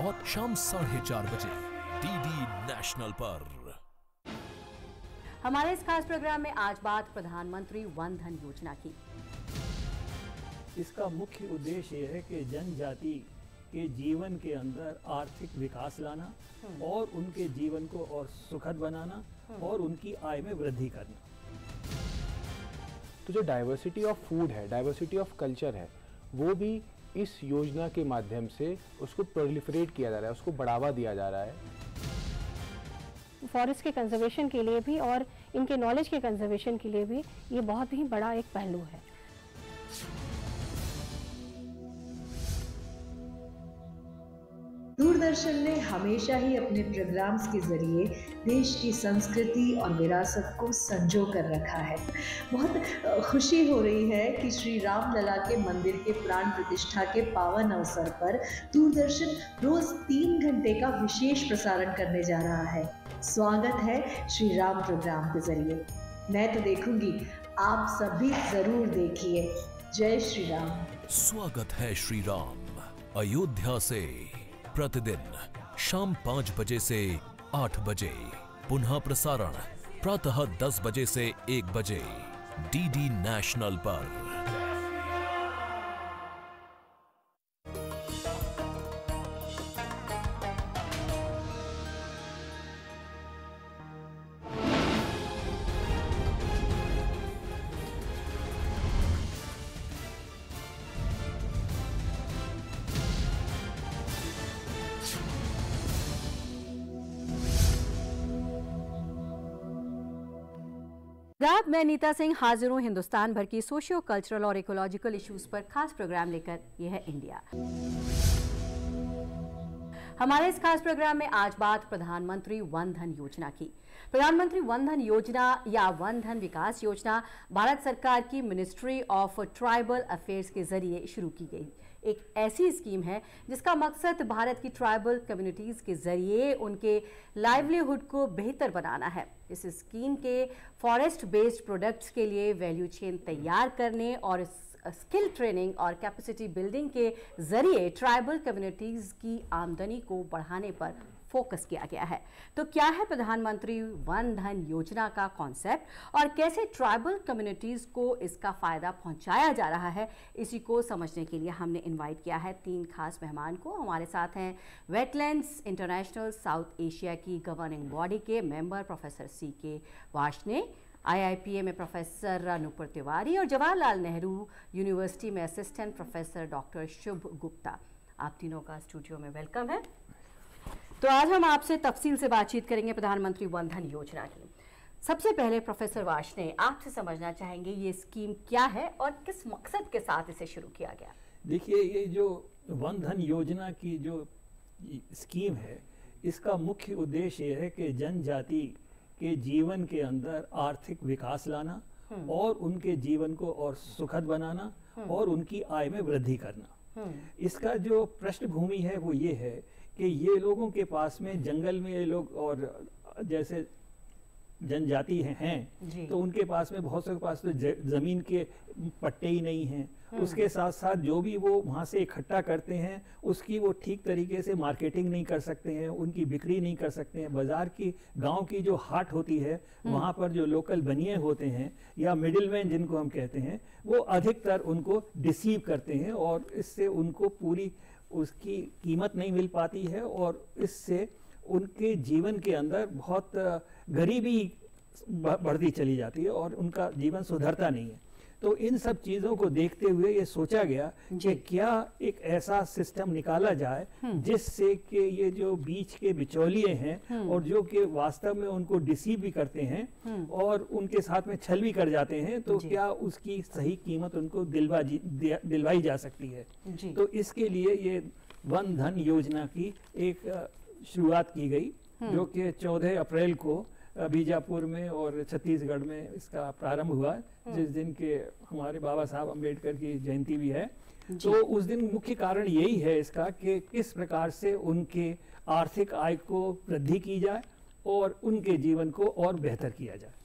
और शाम 4:30 बजे डीडी नेशनल पर। हमारे इस खास प्रोग्राम में आज बात प्रधानमंत्री वन धन योजना की। इसका मुख्य उद्देश्य यह है कि जनजाति के जीवन के अंदर आर्थिक विकास लाना और उनके जीवन को और सुखद बनाना और उनकी आय में वृद्धि करना। तो जो डाइवर्सिटी ऑफ फूड है, डाइवर्सिटी ऑफ कल्चर है, वो भी इस योजना के माध्यम से उसको प्रोलिफरेट किया जा रहा है, उसको बढ़ावा दिया जा रहा है। फॉरेस्ट के कंजर्वेशन के लिए भी और इनके नॉलेज के कंजर्वेशन के लिए भी ये बहुत ही बड़ा एक पहलू है। दूरदर्शन ने हमेशा ही अपने प्रोग्राम्स के जरिए देश की संस्कृति और विरासत को संजो कर रखा है। बहुत खुशी हो रही है कि श्री राम लला के मंदिर के प्राण प्रतिष्ठा के पावन अवसर पर दूरदर्शन रोज 3 घंटे का विशेष प्रसारण करने जा रहा है। स्वागत है श्री राम प्रोग्राम के जरिए। मैं तो देखूंगी, आप सभी जरूर देखिए। जय श्री राम। स्वागत है श्री राम अयोध्या से प्रतिदिन शाम 5 बजे से 8 बजे, पुनः प्रसारण प्रातः 10 बजे से 1 बजे डीडी नेशनल पर। मैं नीता सिंह हाजिर हूं हिंदुस्तान भर की सोशियो कल्चरल और इकोलॉजिकल इश्यूज पर खास प्रोग्राम लेकर। यह है इंडिया। हमारे इस खास प्रोग्राम में आज बात प्रधानमंत्री वन धन योजना की। प्रधानमंत्री वन धन योजना या वन धन विकास योजना भारत सरकार की मिनिस्ट्री ऑफ ट्राइबल अफेयर्स के जरिए शुरू की गई एक ऐसी स्कीम है जिसका मकसद भारत की ट्राइबल कम्युनिटीज के जरिए उनके लाइवलीहुड को बेहतर बनाना है। इस स्कीम के फॉरेस्ट बेस्ड प्रोडक्ट्स के लिए वैल्यू चेन तैयार करने और स्किल ट्रेनिंग और कैपेसिटी बिल्डिंग के जरिए ट्राइबल कम्युनिटीज की आमदनी को बढ़ाने पर फोकस किया गया है। तो क्या है प्रधानमंत्री वन धन योजना का कॉन्सेप्ट और कैसे ट्राइबल कम्युनिटीज को इसका फायदा पहुंचाया जा रहा है, इसी को समझने के लिए हमने इनवाइट किया है 3 खास मेहमान को। हमारे साथ हैं वेटलैंड्स इंटरनेशनल साउथ एशिया की गवर्निंग बॉडी के member professor CK Varshney, IIPA में प्रोफेसर नुपुर तिवारी और जवाहरलाल नेहरू यूनिवर्सिटी में assistant professor doctor Shubh Gupta. आप तीनों का स्टूडियो में वेलकम है। तो आज हम आपसे तफसील से बातचीत करेंगे प्रधानमंत्री वन धन योजना की। सबसे पहले प्रोफेसर वार्ष्णेय, आपसे समझना चाहेंगे ये स्कीम क्या है और किस मकसद के साथ इसे शुरू किया गया। देखिए, ये जो वन धन योजना की जो स्कीम है, इसका मुख्य उद्देश्य यह है कि जनजाति के जीवन के अंदर आर्थिक विकास लाना और उनके जीवन को और सुखद बनाना और उनकी आय में वृद्धि करना। इसका जो पृष्ठभूमि है वो ये है कि ये लोगों के पास में जंगल में ये लोग और जैसे जनजाति हैं तो उनके पास में बहुत से पास तो जमीन के पट्टे ही नहीं हैं। उसके साथ साथ जो भी वो वहाँ से इकट्ठा करते हैं उसकी वो ठीक तरीके से मार्केटिंग नहीं कर सकते हैं, उनकी बिक्री नहीं कर सकते हैं। बाजार की गांव की जो हाट होती है वहाँ पर जो लोकल बनिए होते हैं या मिडिलमैन जिनको हम कहते हैं, वो अधिकतर उनको डिसीव करते हैं और इससे उनको पूरी उसकी कीमत नहीं मिल पाती है और इससे उनके जीवन के अंदर बहुत गरीबी बढ़ती चली जाती है और उनका जीवन सुधरता नहीं है। तो इन सब चीज़ों को देखते हुए ये सोचा गया कि क्या एक ऐसा सिस्टम निकाला जाए जिससे कि ये जो बीच के बिचौलिए हैं और जो कि वास्तव में उनको डिसीव भी करते हैं और उनके साथ में छल भी कर जाते हैं, तो क्या उसकी सही कीमत उनको दिलवाई जा सकती है। तो इसके लिए ये वन धन योजना की एक शुरुआत की गई जो कि 14 अप्रैल को बीजापुर में और छत्तीसगढ़ में इसका प्रारंभ हुआ, जिस दिन के हमारे बाबा साहब अम्बेडकर की जयंती भी है। तो उस दिन मुख्य कारण यही है इसका कि किस प्रकार से उनके आर्थिक आय को वृद्धि की जाए और उनके जीवन को और बेहतर किया जाए।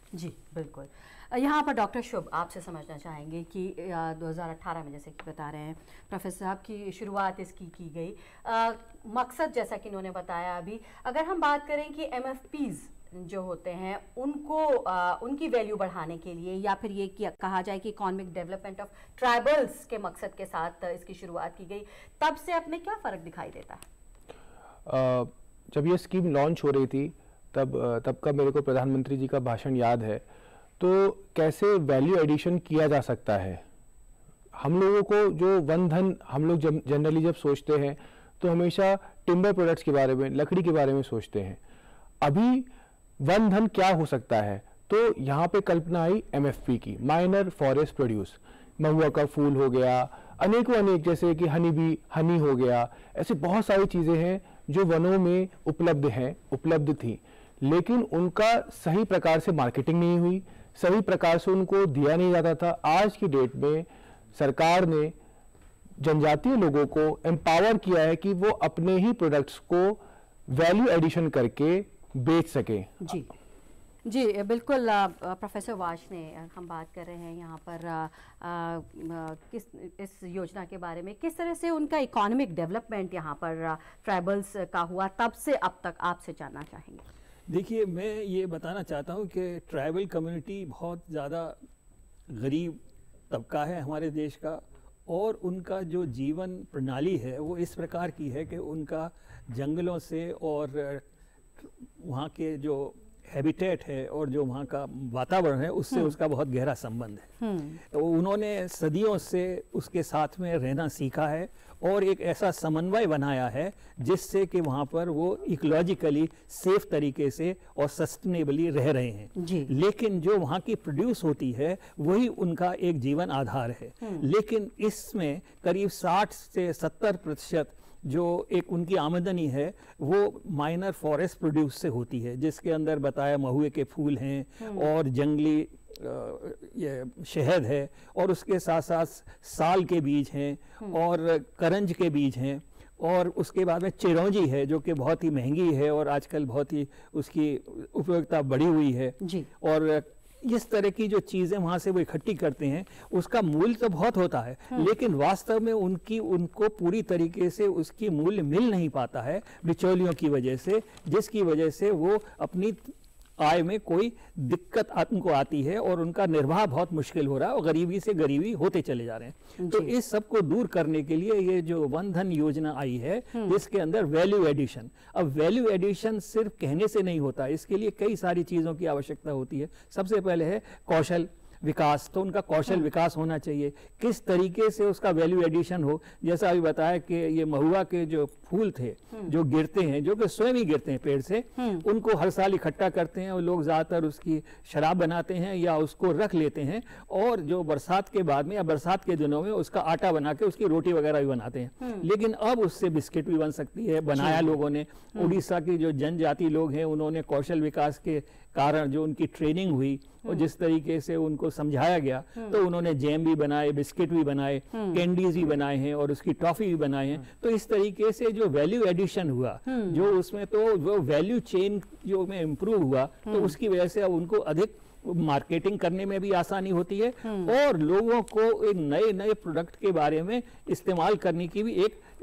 जी बिल्कुल। यहाँ पर डॉक्टर शुभ आपसे समझना चाहेंगे कि 2018 में जैसे कि बता रहे हैं प्रोफेसर साहब की शुरुआत इसकी की गई, मकसद जैसा कि इन्होंने बताया अभी, अगर हम बात करें कि MFPs जो होते हैं उनको उनकी वैल्यू बढ़ाने के लिए, या फिर ये कहा जाए कि इकोनॉमिक डेवलपमेंट ऑफ ट्राइबल्स के मकसद के साथ इसकी शुरुआत की गई, तब से अब में क्या फ़र्क दिखाई देता है? जब ये स्कीम लॉन्च हो रही थी तब का मेरे को प्रधानमंत्री जी का भाषण याद है। तो कैसे वैल्यू एडिशन किया जा सकता है, हम लोगों को जो वन धन, हम लोग जनरली जब सोचते हैं तो हमेशा टिम्बर प्रोडक्ट्स के बारे में, लकड़ी के बारे में सोचते हैं। अभी वन धन क्या हो सकता है, तो यहाँ पे कल्पना आई MFP की, माइनर फॉरेस्ट प्रोड्यूस। महुआ का फूल हो गया, अनेकों अनेक, जैसे कि हनी हो गया, ऐसे बहुत सारी चीज़ें हैं जो वनों में उपलब्ध थी, लेकिन उनका सही प्रकार से मार्केटिंग नहीं हुई, सही प्रकार से उनको दिया नहीं जाता था। आज की डेट में सरकार ने जनजातीय लोगों को एम्पावर किया है कि वो अपने ही प्रोडक्ट्स को वैल्यू एडिशन करके बेच सके। जी बिल्कुल। प्रोफेसर वाश ने, हम बात कर रहे हैं यहाँ पर इस योजना के बारे में, किस तरह से उनका इकोनॉमिक डेवलपमेंट यहाँ पर ट्राइबल्स का हुआ तब से अब तक, आपसे जानना चाहेंगे। देखिए, मैं ये बताना चाहता हूँ कि ट्राइबल कम्युनिटी बहुत ज़्यादा गरीब तबका है हमारे देश का, और उनका जो जीवन प्रणाली है वो इस प्रकार की है कि उनका जंगलों से और वहाँ के जो हैबिटेट है और जो वहाँ का वातावरण है उससे उसका बहुत गहरा संबंध है। तो उन्होंने सदियों से उसके साथ में रहना सीखा है और एक ऐसा समन्वय बनाया है जिससे कि वहाँ पर वो इकोलॉजिकली सेफ तरीके से और सस्टेनेबली रह रहे हैं जी। लेकिन जो वहाँ की प्रोड्यूस होती है वही उनका एक जीवन आधार है। लेकिन इसमें करीब 60 से 70% जो एक उनकी आमदनी है वो माइनर फॉरेस्ट प्रोड्यूस से होती है, जिसके अंदर बताया महुए के फूल हैं और जंगली ये शहद है, और उसके साथ साथ साल के बीज हैं और करंज के बीज हैं, और उसके बाद में चिरौंजी है जो कि बहुत ही महंगी है और आजकल बहुत ही उसकी उपयोगिता बढ़ी हुई है जी। और इस तरह की जो चीज़ें वहाँ से वो इकट्ठी करते हैं उसका मूल्य तो बहुत होता है, लेकिन वास्तव में उनको पूरी तरीके से उसकी मूल्य मिल नहीं पाता है बिचौलियों की वजह से, जिसकी वजह से वो अपनी आय में कोई दिक्कत उनको आती है और उनका निर्वाह बहुत मुश्किल हो रहा है और गरीबी से गरीबी होते चले जा रहे हैं। तो इस सब को दूर करने के लिए ये जो वन धन योजना आई है जिसके अंदर वैल्यू एडिशन, अब वैल्यू एडिशन सिर्फ कहने से नहीं होता, इसके लिए कई सारी चीज़ों की आवश्यकता होती है। सबसे पहले है कौशल विकास, तो उनका कौशल विकास होना चाहिए, किस तरीके से उसका वैल्यू एडिशन हो। जैसा अभी बताया कि ये महुआ के जो फूल थे जो गिरते हैं, जो कि स्वयं ही गिरते हैं पेड़ से, उनको हर साल इकट्ठा करते हैं और लोग ज़्यादातर उसकी शराब बनाते हैं या उसको रख लेते हैं, और जो बरसात के बाद में या बरसात के दिनों में उसका आटा बना के उसकी रोटी वगैरह भी बनाते हैं। लेकिन अब उससे बिस्किट भी बन सकती है, बनाया लोगों ने। उड़ीसा की जो जनजाति लोग हैं उन्होंने कौशल विकास के कारण जो उनकी ट्रेनिंग हुई और जिस तरीके से उनको समझाया गया, तो उन्होंने जैम भी बनाए, बिस्किट भी बनाए, कैंडीज भी बनाए हैं और उसकी टॉफी भी बनाए हैं। तो इस तरीके से जो वैल्यू एडिशन हुआ, जो उसमें तो वो वैल्यू चेन जो में इम्प्रूव हुआ, तो उसकी वजह से अब उनको अधिक मार्केटिंग करने में भी आसानी होती है और लोगों को एक नए नए प्रोडक्ट के बारे में इस्तेमाल करने की भी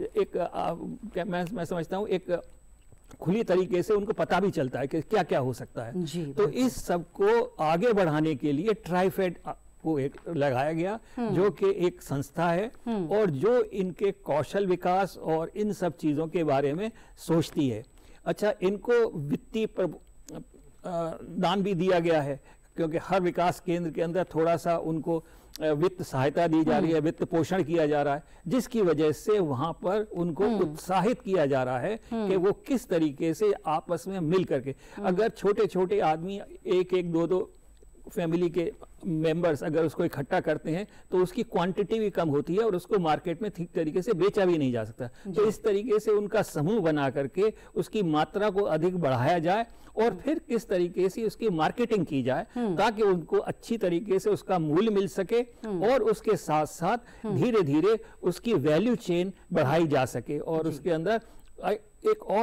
मैं समझता हूँ एक खुली तरीके से उनको पता भी चलता है कि क्या क्या हो सकता है। तो इस सब को आगे बढ़ाने के लिए ट्राइफेड को एक लगाया गया जो कि एक संस्था है और जो इनके कौशल विकास और इन सब चीज़ों के बारे में सोचती है। अच्छा, इनको वित्तीय दान भी दिया गया है क्योंकि हर विकास केंद्र के अंदर थोड़ा सा उनको वित्त सहायता दी जा रही है, वित्त पोषण किया जा रहा है, जिसकी वजह से वहां पर उनको उत्साहित किया जा रहा है कि वो किस तरीके से आपस में मिल करके, अगर छोटे छोटे आदमी एक एक दो दो फैमिली के मेंबर्स अगर उसको इकट्ठा करते हैं तो उसकी क्वांटिटी भी कम होती है और उसको मार्केट में ठीक तरीके से बेचा भी नहीं जा सकता। तो इस तरीके से उनका समूह बना करके उसकी मात्रा को अधिक बढ़ाया जाए और फिर किस तरीके से उसकी मार्केटिंग की जाए ताकि उनको अच्छी तरीके से उसका मूल्य मिल सके और उसके साथ साथ धीरे धीरे उसकी वैल्यू चेन बढ़ाई जा सके और उसके अंदर एक और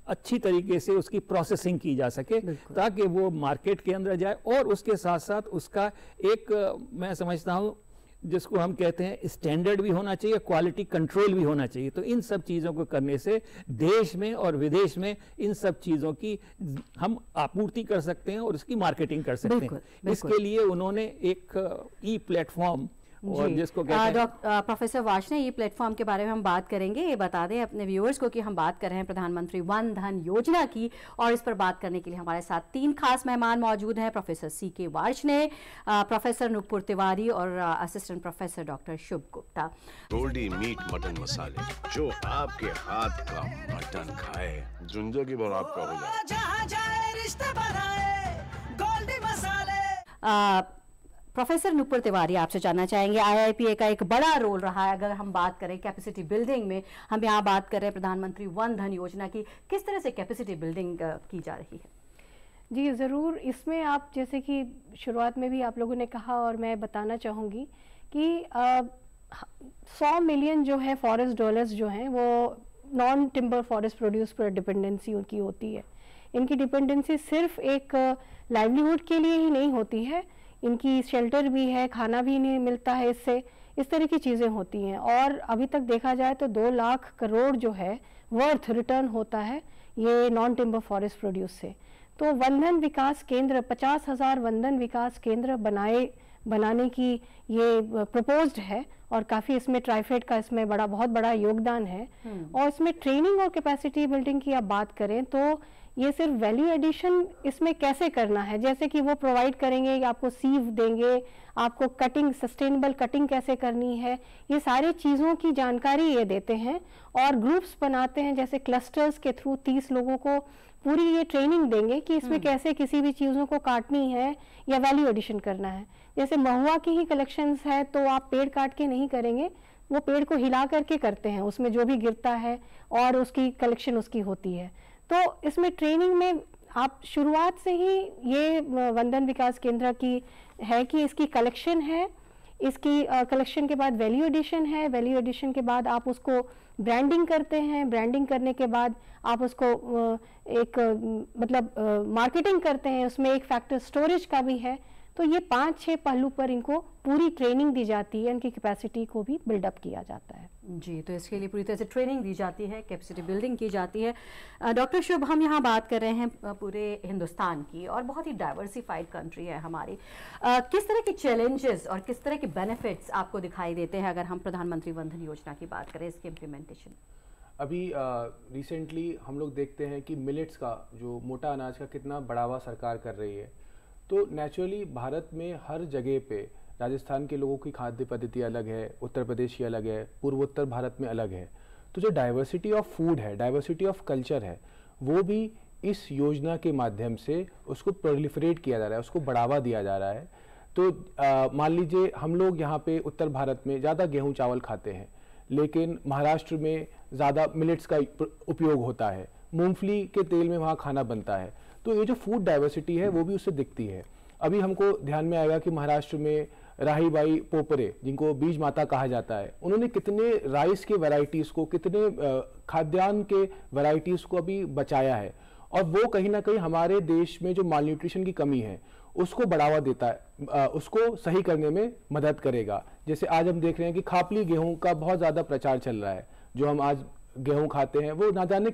अच्छी तरीके से उसकी प्रोसेसिंग की जा सके ताकि वो मार्केट के अंदर जाए, और उसके साथ साथ उसका एक मैं समझता हूँ जिसको हम कहते हैं स्टैंडर्ड भी होना चाहिए, क्वालिटी कंट्रोल भी होना चाहिए। तो इन सब चीज़ों को करने से देश में और विदेश में इन सब चीज़ों की हम आपूर्ति कर सकते हैं और उसकी मार्केटिंग कर सकते हैं। इसके लिए उन्होंने एक ई प्लेटफॉर्म और जिसको कहते हैं प्रोफेसर वार्ष्णेय, ये प्लेटफॉर्म के बारे में हम बात करेंगे। ये बता दें अपने व्यूअर्स को कि हम बात कर रहे हैं प्रधानमंत्री वन धन योजना की, और इस पर बात करने के लिए हमारे साथ 3 खास मेहमान मौजूद हैं। Professor CK Varshney, professor Nupur Tiwari और assistant professor doctor Shubh Gupta. Goldiee meat mutton मसाले, जो आपके हाथ का मटन खाए जिंदगी भर आपका हो जाए। जहां जाए रिश्ते बनाए गोल्डी मसाले। प्रोफेसर नुपुर तिवारी, आपसे जानना चाहेंगे, IIPA का एक बड़ा रोल रहा है अगर हम बात करें कैपेसिटी बिल्डिंग में। हम यहाँ बात कर रहे हैं प्रधानमंत्री वन धन योजना की, किस तरह से कैपेसिटी बिल्डिंग की जा रही है? जी ज़रूर, इसमें आप जैसे कि शुरुआत में भी आप लोगों ने कहा और मैं बताना चाहूँगी कि 100 मिलियन जो है फॉरेस्ट डॉलर्स जो हैं वो नॉन टिम्बर फॉरेस्ट प्रोड्यूस पर डिपेंडेंसी उनकी होती है। इनकी डिपेंडेंसी सिर्फ एक लाइवलीहुड के लिए ही नहीं होती है, इनकी शेल्टर भी है, खाना भी नहीं मिलता है इससे, इस तरह की चीज़ें होती हैं। और अभी तक देखा जाए तो 2 लाख करोड़ जो है वर्थ रिटर्न होता है ये नॉन टिम्बर फॉरेस्ट प्रोड्यूस से। तो वंदन विकास केंद्र 50,000 वंदन विकास केंद्र बनाने की ये प्रपोज्ड है, और काफ़ी इसमें ट्राइफेड का इसमें बहुत बड़ा योगदान है। और इसमें ट्रेनिंग और कैपेसिटी बिल्डिंग की आप बात करें तो ये सिर्फ वैल्यू एडिशन इसमें कैसे करना है, जैसे कि वो प्रोवाइड करेंगे, आपको सीव देंगे, आपको कटिंग, सस्टेनेबल कटिंग कैसे करनी है, ये सारी चीज़ों की जानकारी ये देते हैं। और ग्रुप्स बनाते हैं, जैसे क्लस्टर्स के थ्रू 30 लोगों को पूरी ये ट्रेनिंग देंगे कि इसमें कैसे किसी भी चीज़ों को काटनी है या वैल्यू एडिशन करना है। जैसे महुआ की ही कलेक्शंस है तो आप पेड़ काट के नहीं करेंगे, वो पेड़ को हिला करके करते हैं, उसमें जो भी गिरता है और उसकी कलेक्शन उसकी होती है। तो इसमें ट्रेनिंग में आप शुरुआत से ही ये वंदन विकास केंद्र की है कि इसकी कलेक्शन है, इसकी कलेक्शन के बाद वैल्यू एडिशन है, वैल्यू एडिशन के बाद आप उसको ब्रांडिंग करते हैं, ब्रांडिंग करने के बाद आप उसको एक मार्केटिंग करते हैं, उसमें एक फैक्टर स्टोरेज का भी है। तो ये 5-6 पहलू पर इनको पूरी ट्रेनिंग दी जाती है, इनकी कैपेसिटी को भी बिल्डअप किया जाता है। जी, तो इसके लिए पूरी तरह से ट्रेनिंग दी जाती है, कैपेसिटी बिल्डिंग की जाती है। डॉक्टर शुभ, हम यहाँ बात कर रहे हैं पूरे हिंदुस्तान की, और बहुत ही डाइवर्सिफाइड कंट्री है हमारी। किस तरह के चैलेंजेस और किस तरह के बेनिफिट्स आपको दिखाई देते हैं अगर हम प्रधानमंत्री वन धन योजना की बात करें, इसके इम्प्लीमेंटेशन? अभी रिसेंटली हम लोग देखते हैं कि मिलेट्स का, जो मोटा अनाज का, कितना बढ़ावा सरकार कर रही है। तो नेचुरली भारत में हर जगह पे राजस्थान के लोगों की खाद्य पद्धति अलग है, उत्तर प्रदेश की अलग है, पूर्वोत्तर भारत में अलग है। तो जो डाइवर्सिटी ऑफ फूड है, डाइवर्सिटी ऑफ कल्चर है, वो भी इस योजना के माध्यम से उसको प्रोलिफरेट किया जा रहा है, उसको बढ़ावा दिया जा रहा है। तो मान लीजिए हम लोग यहाँ पे उत्तर भारत में ज़्यादा गेहूँ चावल खाते हैं, लेकिन महाराष्ट्र में ज़्यादा मिलेट्स का उपयोग होता है, मूंगफली के तेल में वहाँ खाना बनता है। तो ये जो फूड डाइवर्सिटी है वो भी उससे दिखती है। अभी हमको ध्यान में आएगा कि महाराष्ट्र में राही बाई पोपरे, जिनको बीज माता कहा जाता है, उन्होंने कितने राइस के वैरायटीज़ को, कितने खाद्यान्न के वैरायटीज़ को अभी बचाया है, और वो कहीं ना कहीं हमारे देश में जो माल न्यूट्रिशन की कमी है उसको बढ़ावा देता है, उसको सही करने में मदद करेगा। जैसे आज हम देख रहे हैं कि खापली गेहूं का बहुत ज़्यादा प्रचार चल रहा है। जो हम आज गेहूं खाते हैं वो ना जाने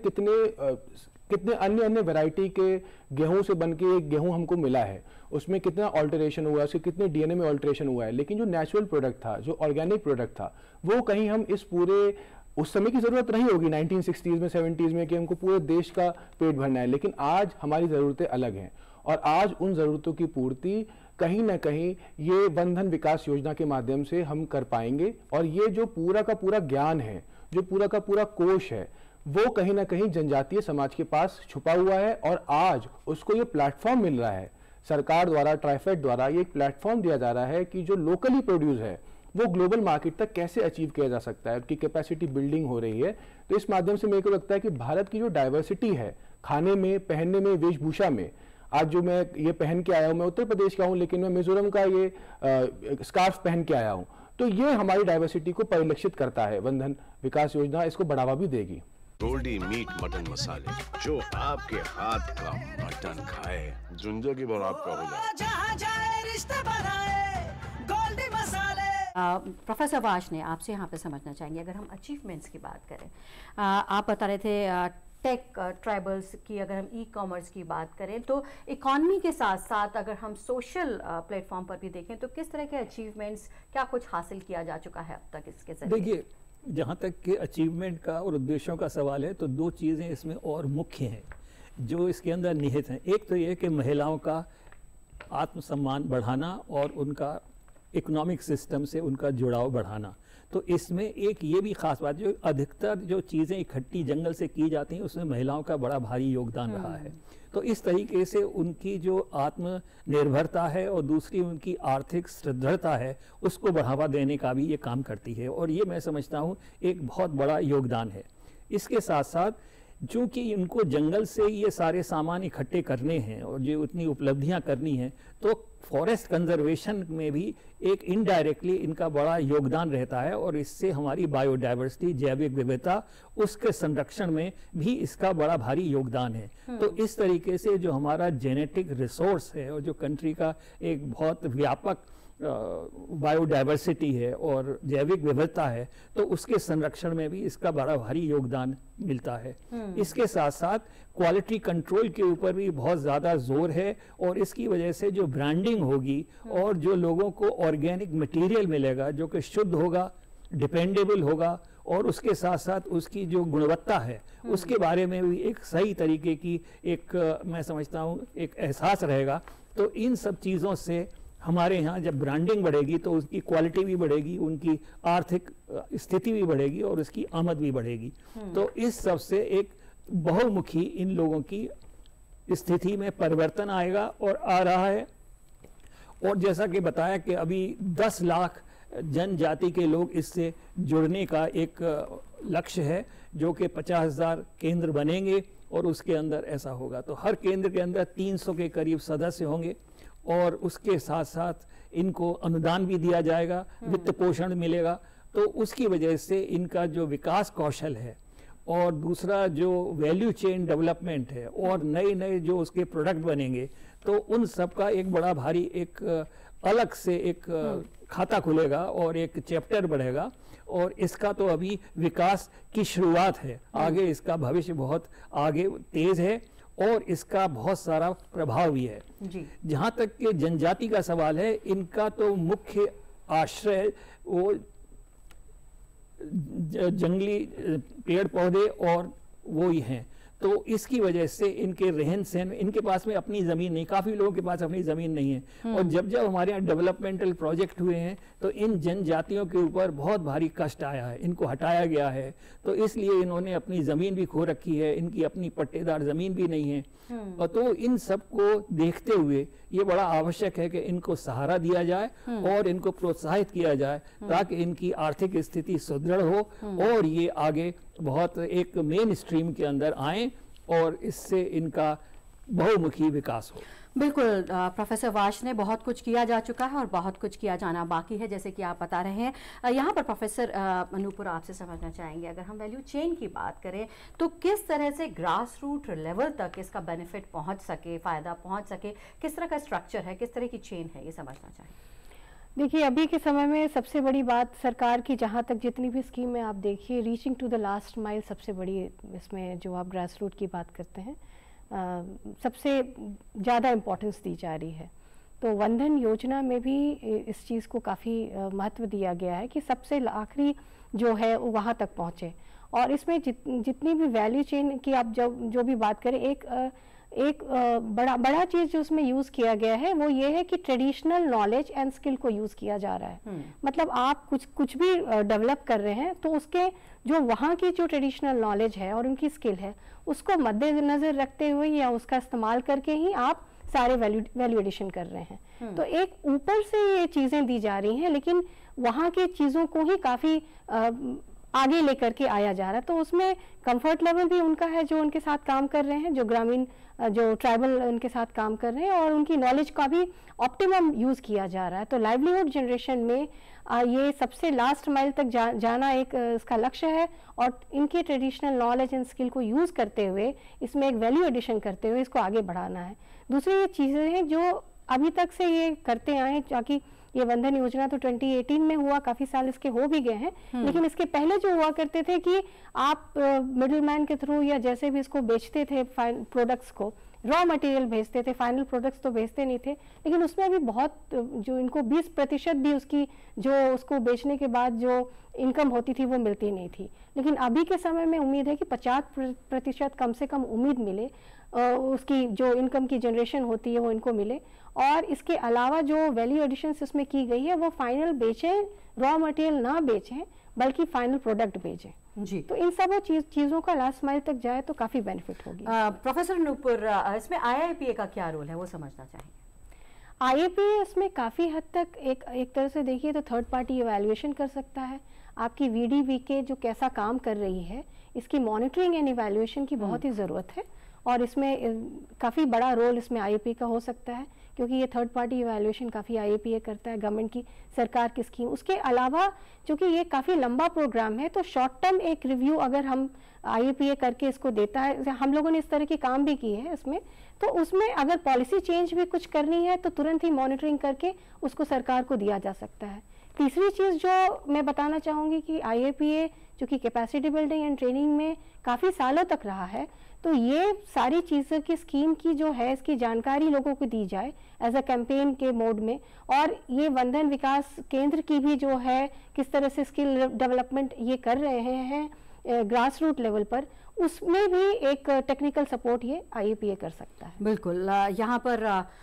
कितने अन्य वैरायटी के गेहूं से बन के एक गेहूं हमको मिला है, उसमें कितना ऑल्टरेशन हुआ है, उसके कितने डीएनए में ऑल्टरेशन हुआ है। लेकिन जो नेचुरल प्रोडक्ट था, जो ऑर्गेनिक प्रोडक्ट था, वो कहीं हम इस पूरे, उस समय की ज़रूरत नहीं होगी 1960s में 70s में कि हमको पूरे देश का पेट भरना है, लेकिन आज हमारी ज़रूरतें अलग हैं, और आज उन ज़रूरतों की पूर्ति कहीं ना कहीं ये वन धन विकास योजना के माध्यम से हम कर पाएंगे। और ये जो पूरा का पूरा ज्ञान है, जो पूरा का पूरा कोश है, वो कहीं ना कहीं जनजातीय समाज के पास छुपा हुआ है, और आज उसको ये प्लेटफॉर्म मिल रहा है सरकार द्वारा, ट्राइफेड द्वारा ये एक प्लेटफॉर्म दिया जा रहा है कि जो लोकली प्रोड्यूस है वो ग्लोबल मार्केट तक कैसे अचीव किया जा सकता है, उसकी कैपेसिटी बिल्डिंग हो रही है। तो इस माध्यम से मेरे को लगता है कि भारत की जो डाइवर्सिटी है खाने में, पहनने में, वेशभूषा में, आज जो मैं ये पहन के आया हूँ, मैं उत्तर प्रदेश का हूँ लेकिन मैं मिजोरम का ये स्कार्फ पहन के आया हूँ, तो ये हमारी डाइवर्सिटी को परिलक्षित करता है। वन धन विकास योजना इसको बढ़ावा भी देगी। गोल्डी मीट मटन मसाले, जो आपके हाथ का मटन खाए जिंदगी भर आपका हो जाए। जहाँ जाए रिश्ते बनाए गोल्डी मसाले। प्रोफेसर वाश ने आपसे यहाँ पे समझना चाहेंगे, अगर हम अचीवमेंट्स की बात करें, आप बता रहे थे टेक ट्राइबल्स की, अगर हम ई कॉमर्स की बात करें तो इकॉनमी के साथ साथ अगर हम सोशल प्लेटफॉर्म पर भी देखें तो किस तरह के अचीवमेंट्स, क्या कुछ हासिल किया जा चुका है अब तक इसके जरिए? देखिए, जहाँ तक कि अचीवमेंट का और उद्देश्यों का सवाल है तो दो चीज़ें इसमें और मुख्य हैं जो इसके अंदर निहित हैं। एक तो ये कि महिलाओं का आत्मसम्मान बढ़ाना और उनका इकोनॉमिक सिस्टम से उनका जुड़ाव बढ़ाना। तो इसमें एक ये भी खास बात, जो अधिकतर जो चीज़ें इकट्ठी जंगल से की जाती हैं उसमें महिलाओं का बड़ा भारी योगदान रहा है। तो इस तरीके से उनकी जो आत्मनिर्भरता है और दूसरी उनकी आर्थिक सुदृढ़ता है उसको बढ़ावा देने का भी ये काम करती है, और ये मैं समझता हूँ एक बहुत बड़ा योगदान है। इसके साथ साथ चूँकि इनको जंगल से ये सारे सामान इकट्ठे करने हैं और जो उतनी उपलब्धियां करनी हैं, तो फॉरेस्ट कंजर्वेशन में भी एक इनडायरेक्टली इनका बड़ा योगदान रहता है, और इससे हमारी बायोडाइवर्सिटी, जैविक विविधता, उसके संरक्षण में भी इसका बड़ा भारी योगदान है। तो इस तरीके से जो हमारा जेनेटिक रिसोर्स है और जो कंट्री का एक बहुत व्यापक बायोडाइवर्सिटी है और जैविक विविधता है, तो उसके संरक्षण में भी इसका बड़ा भारी योगदान मिलता है। इसके साथ साथ क्वालिटी कंट्रोल के ऊपर भी बहुत ज़्यादा जोर है, और इसकी वजह से जो ब्रांडिंग होगी और जो लोगों को ऑर्गेनिक मटेरियल मिलेगा जो कि शुद्ध होगा, डिपेंडेबल होगा, और उसके साथ साथ उसकी जो गुणवत्ता है उसके बारे में भी एक सही तरीके की एक मैं समझता हूँ एक एहसास रहेगा। तो इन सब चीज़ों से हमारे यहाँ जब ब्रांडिंग बढ़ेगी तो उसकी क्वालिटी भी बढ़ेगी, उनकी आर्थिक स्थिति भी बढ़ेगी और उसकी आमद भी बढ़ेगी। तो इस सब से एक बहुमुखी इन लोगों की स्थिति में परिवर्तन आएगा और आ रहा है। और जैसा कि बताया कि अभी 10 लाख जनजाति के लोग इससे जुड़ने का एक लक्ष्य है, जो कि 50,000 केंद्र बनेंगे और उसके अंदर ऐसा होगा। तो हर केंद्र के अंदर 300 के करीब सदस्य होंगे, और उसके साथ साथ इनको अनुदान भी दिया जाएगा, वित्त पोषण मिलेगा। तो उसकी वजह से इनका जो विकास कौशल है और दूसरा जो वैल्यू चेन डेवलपमेंट है और नए नए जो उसके प्रोडक्ट बनेंगे, तो उन सब का एक बड़ा भारी एक अलग से एक खाता खुलेगा और एक चैप्टर बढ़ेगा। और इसका तो अभी विकास की शुरुआत है, आगे इसका भविष्य बहुत आगे तेज है और इसका बहुत सारा प्रभाव भी है जी। जहाँ तक कि जनजाति का सवाल है, इनका तो मुख्य आश्रय वो जंगली पेड़ पौधे और वो ही हैं। तो इसकी वजह से इनके रहन सहन, इनके पास में अपनी ज़मीन नहीं, काफ़ी लोगों के पास अपनी ज़मीन नहीं है। और जब जब हमारे यहाँ डेवलपमेंटल प्रोजेक्ट हुए हैं तो इन जनजातियों के ऊपर बहुत भारी कष्ट आया है, इनको हटाया गया है। तो इसलिए इन्होंने अपनी ज़मीन भी खो रखी है, इनकी अपनी पट्टेदार ज़मीन भी नहीं है। और तो इन सब को देखते हुए ये बड़ा आवश्यक है कि इनको सहारा दिया जाए और इनको प्रोत्साहित किया जाए, ताकि इनकी आर्थिक स्थिति सुदृढ़ हो और ये आगे बहुत एक मेन स्ट्रीम के अंदर आए और इससे इनका बहुमुखी विकास हो। बिल्कुल प्रोफेसर वाश ने बहुत कुछ किया जा चुका है और बहुत कुछ किया जाना बाकी है, जैसे कि आप बता रहे हैं। यहाँ पर प्रोफेसर अनूपुर आपसे समझना चाहेंगे, अगर हम वैल्यू चेन की बात करें तो किस तरह से ग्रास रूट लेवल तक इसका बेनिफिट पहुँच सके, फ़ायदा पहुँच सके, किस तरह का स्ट्रक्चर है, किस तरह की चेन है, ये समझना चाहेंगे। देखिए, अभी के समय में सबसे बड़ी बात सरकार की, जहाँ तक जितनी भी स्कीम है आप देखिए, reaching to the last mile सबसे बड़ी इसमें जो आप ग्रास रूट की बात करते हैं सबसे ज़्यादा इम्पोर्टेंस दी जा रही है। तो वंदन योजना में भी इस चीज़ को काफ़ी महत्व दिया गया है कि सबसे आखिरी जो है वो वहाँ तक पहुँचे। और इसमें जितनी भी वैल्यू चेन की आप जो भी बात करें, एक बड़ा चीज़ जो उसमें यूज़ किया गया है वो ये है कि ट्रेडिशनल नॉलेज एंड स्किल को यूज़ किया जा रहा है। मतलब आप कुछ भी डेवलप कर रहे हैं तो उसके जो वहाँ की जो ट्रेडिशनल नॉलेज है और उनकी स्किल है उसको मद्देनज़र रखते हुए या उसका इस्तेमाल करके ही आप सारे वैल्यू एडिशन कर रहे हैं। तो एक ऊपर से ये चीज़ें दी जा रही हैं, लेकिन वहाँ की चीज़ों को ही काफ़ी आगे लेकर के आया जा रहा है। तो उसमें कंफर्ट लेवल भी उनका है जो उनके साथ काम कर रहे हैं, जो ग्रामीण जो ट्राइबल उनके साथ काम कर रहे हैं, और उनकी नॉलेज का भी ऑप्टिमम यूज़ किया जा रहा है। तो लाइवलीहुड जनरेशन में ये सबसे लास्ट माइल तक जाना एक इसका लक्ष्य है, और इनके ट्रेडिशनल नॉलेज एंड स्किल को यूज़ करते हुए इसमें एक वैल्यू एडिशन करते हुए इसको आगे बढ़ाना है। दूसरी ये चीज़ें हैं जो अभी तक से ये करते आए हैं, ताकि ये वंदन योजना तो 2018 में हुआ, काफ़ी साल इसके हो भी गए हैं, लेकिन इसके पहले जो हुआ करते थे कि आप मिडिल मैन के थ्रू या जैसे भी इसको बेचते थे प्रोडक्ट्स को, रॉ मटेरियल भेजते थे, फाइनल प्रोडक्ट्स तो भेजते नहीं थे, लेकिन उसमें भी बहुत जो इनको 20% भी उसकी जो उसको बेचने के बाद जो इनकम होती थी वो मिलती नहीं थी। लेकिन अभी के समय में उम्मीद है कि 50% कम से कम उम्मीद मिले, उसकी जो इनकम की जनरेशन होती है वो इनको मिले, और इसके अलावा जो वैल्यू एडिशन इसमें की गई है वो फाइनल बेचें, रॉ मटेरियल ना बेचें बल्कि फाइनल प्रोडक्ट बेचें जी। तो इन सब चीज़ों का लास्ट माइल तक जाए तो काफ़ी बेनिफिट होगी। प्रोफेसर नूपुर, इसमें IIPA का क्या रोल है वो समझना चाहेंगे। IIPA इसमें काफ़ी हद तक एक तरह से देखिए तो थर्ड पार्टी इवैल्यूएशन कर सकता है, आपकी VDVK जो कैसा काम कर रही है इसकी मॉनिटरिंग एंड इवैल्यूएशन की बहुत ही ज़रूरत है, और इसमें काफ़ी बड़ा रोल इसमें IIPA का हो सकता है, क्योंकि ये थर्ड पार्टी इवैल्यूएशन काफ़ी IIPA करता है, गवर्नमेंट की सरकार की स्कीम। उसके अलावा चूँकि ये काफ़ी लंबा प्रोग्राम है तो शॉर्ट टर्म एक रिव्यू अगर हम IIPA करके इसको देता है, हम लोगों ने इस तरह के काम भी किए हैं इसमें, तो उसमें अगर पॉलिसी चेंज भी कुछ करनी है तो तुरंत ही मॉनिटरिंग करके उसको सरकार को दिया जा सकता है। तीसरी चीज़ जो मैं बताना चाहूँगी कि IIPA जो कि कैपेसिटी बिल्डिंग एंड ट्रेनिंग में काफ़ी सालों तक रहा है, तो ये सारी चीज़ों की स्कीम की जो है इसकी जानकारी लोगों को दी जाए एज अ कैंपेन के मोड में, और ये वंदन विकास केंद्र की भी जो है किस तरह से स्किल डेवलपमेंट ये कर रहे हैं ग्रास रूट लेवल पर, उसमें भी एक टेक्निकल सपोर्ट ये IIPA कर सकता है। बिल्कुल। यहाँ पर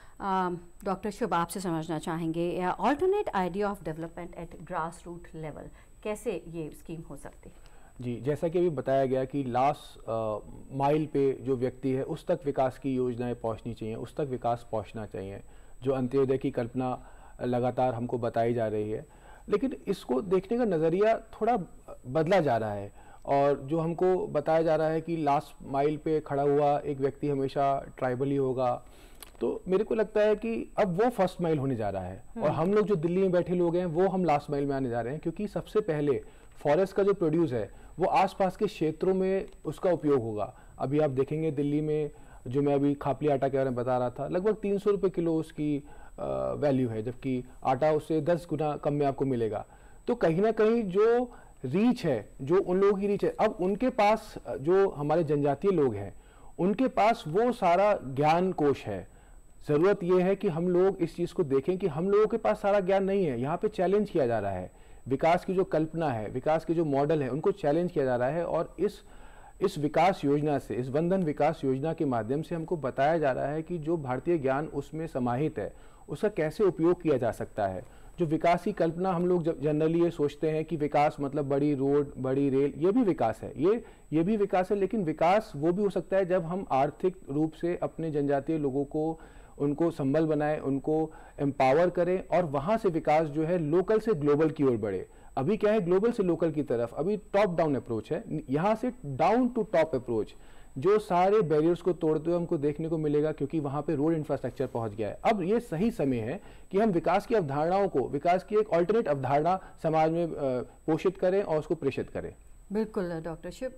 डॉक्टर शुभ आपसे समझना चाहेंगे, alternate idea of development at grass root level, कैसे ये स्कीम हो सकती है। जी, जैसा कि अभी बताया गया कि लास्ट माइल पे जो व्यक्ति है उस तक विकास की योजनाएं पहुंचनी चाहिए, उस तक विकास पहुंचना चाहिए, जो अंत्योदय की कल्पना लगातार हमको बताई जा रही है, लेकिन इसको देखने का नज़रिया थोड़ा बदला जा रहा है, और जो हमको बताया जा रहा है कि लास्ट माइल पे खड़ा हुआ एक व्यक्ति हमेशा ट्राइबल ही होगा, तो मेरे को लगता है कि अब वो फर्स्ट माइल होने जा रहा है, और हम लोग जो दिल्ली में बैठे लोग हैं वो हम लास्ट माइल में आने जा रहे हैं, क्योंकि सबसे पहले फॉरेस्ट का जो प्रोड्यूस है वो आसपास के क्षेत्रों में उसका उपयोग होगा। अभी आप देखेंगे दिल्ली में, जो मैं अभी खापली आटा के बारे में बता रहा था, लगभग 300 रुपये किलो उसकी वैल्यू है, जबकि आटा उससे 10 गुना कम में आपको मिलेगा। तो कहीं ना कहीं जो रीच है, जो उन लोगों की रीच है, अब उनके पास जो हमारे जनजातीय लोग हैं उनके पास वो सारा ज्ञान कोश है। ज़रूरत यह है कि हम लोग इस चीज़ को देखें कि हम लोगों के पास सारा ज्ञान नहीं है, यहाँ पे चैलेंज किया जा रहा है, विकास की जो कल्पना है, विकास के जो मॉडल है उनको चैलेंज किया जा रहा है, और इस विकास योजना से, इस वंदन विकास योजना के माध्यम से हमको बताया जा रहा है कि जो भारतीय ज्ञान उसमें समाहित है उसका कैसे उपयोग किया जा सकता है। जो विकास की कल्पना हम लोग जनरली ये सोचते हैं कि विकास मतलब बड़ी रोड, बड़ी रेल, ये भी विकास है, ये भी विकास है, लेकिन विकास वो भी हो सकता है जब हम आर्थिक रूप से अपने जनजातीय लोगों को, उनको संबल बनाएं, उनको एम्पावर करें, और वहाँ से विकास जो है लोकल से ग्लोबल की ओर बढ़े। अभी क्या है, ग्लोबल से लोकल की तरफ अभी टॉप डाउन अप्रोच है, यहाँ से डाउन टू टॉप अप्रोच, जो सारे बैरियर्स को तोड़ते हुए हमको देखने को मिलेगा, क्योंकि वहाँ पे रोड इंफ्रास्ट्रक्चर पहुँच गया है। अब ये सही समय है कि हम विकास की अवधारणाओं को, विकास की एक ऑल्टरनेट अवधारणा समाज में पोषित करें और उसको प्रेषित करें। बिल्कुल डॉक्टर शिव।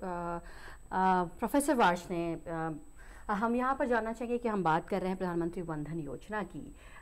प्रोफेसर वार्ष्णेय, हम यहाँ पर जानना चाहिए कि हम बात कर रहे हैं प्रधानमंत्री वंदन योजना की,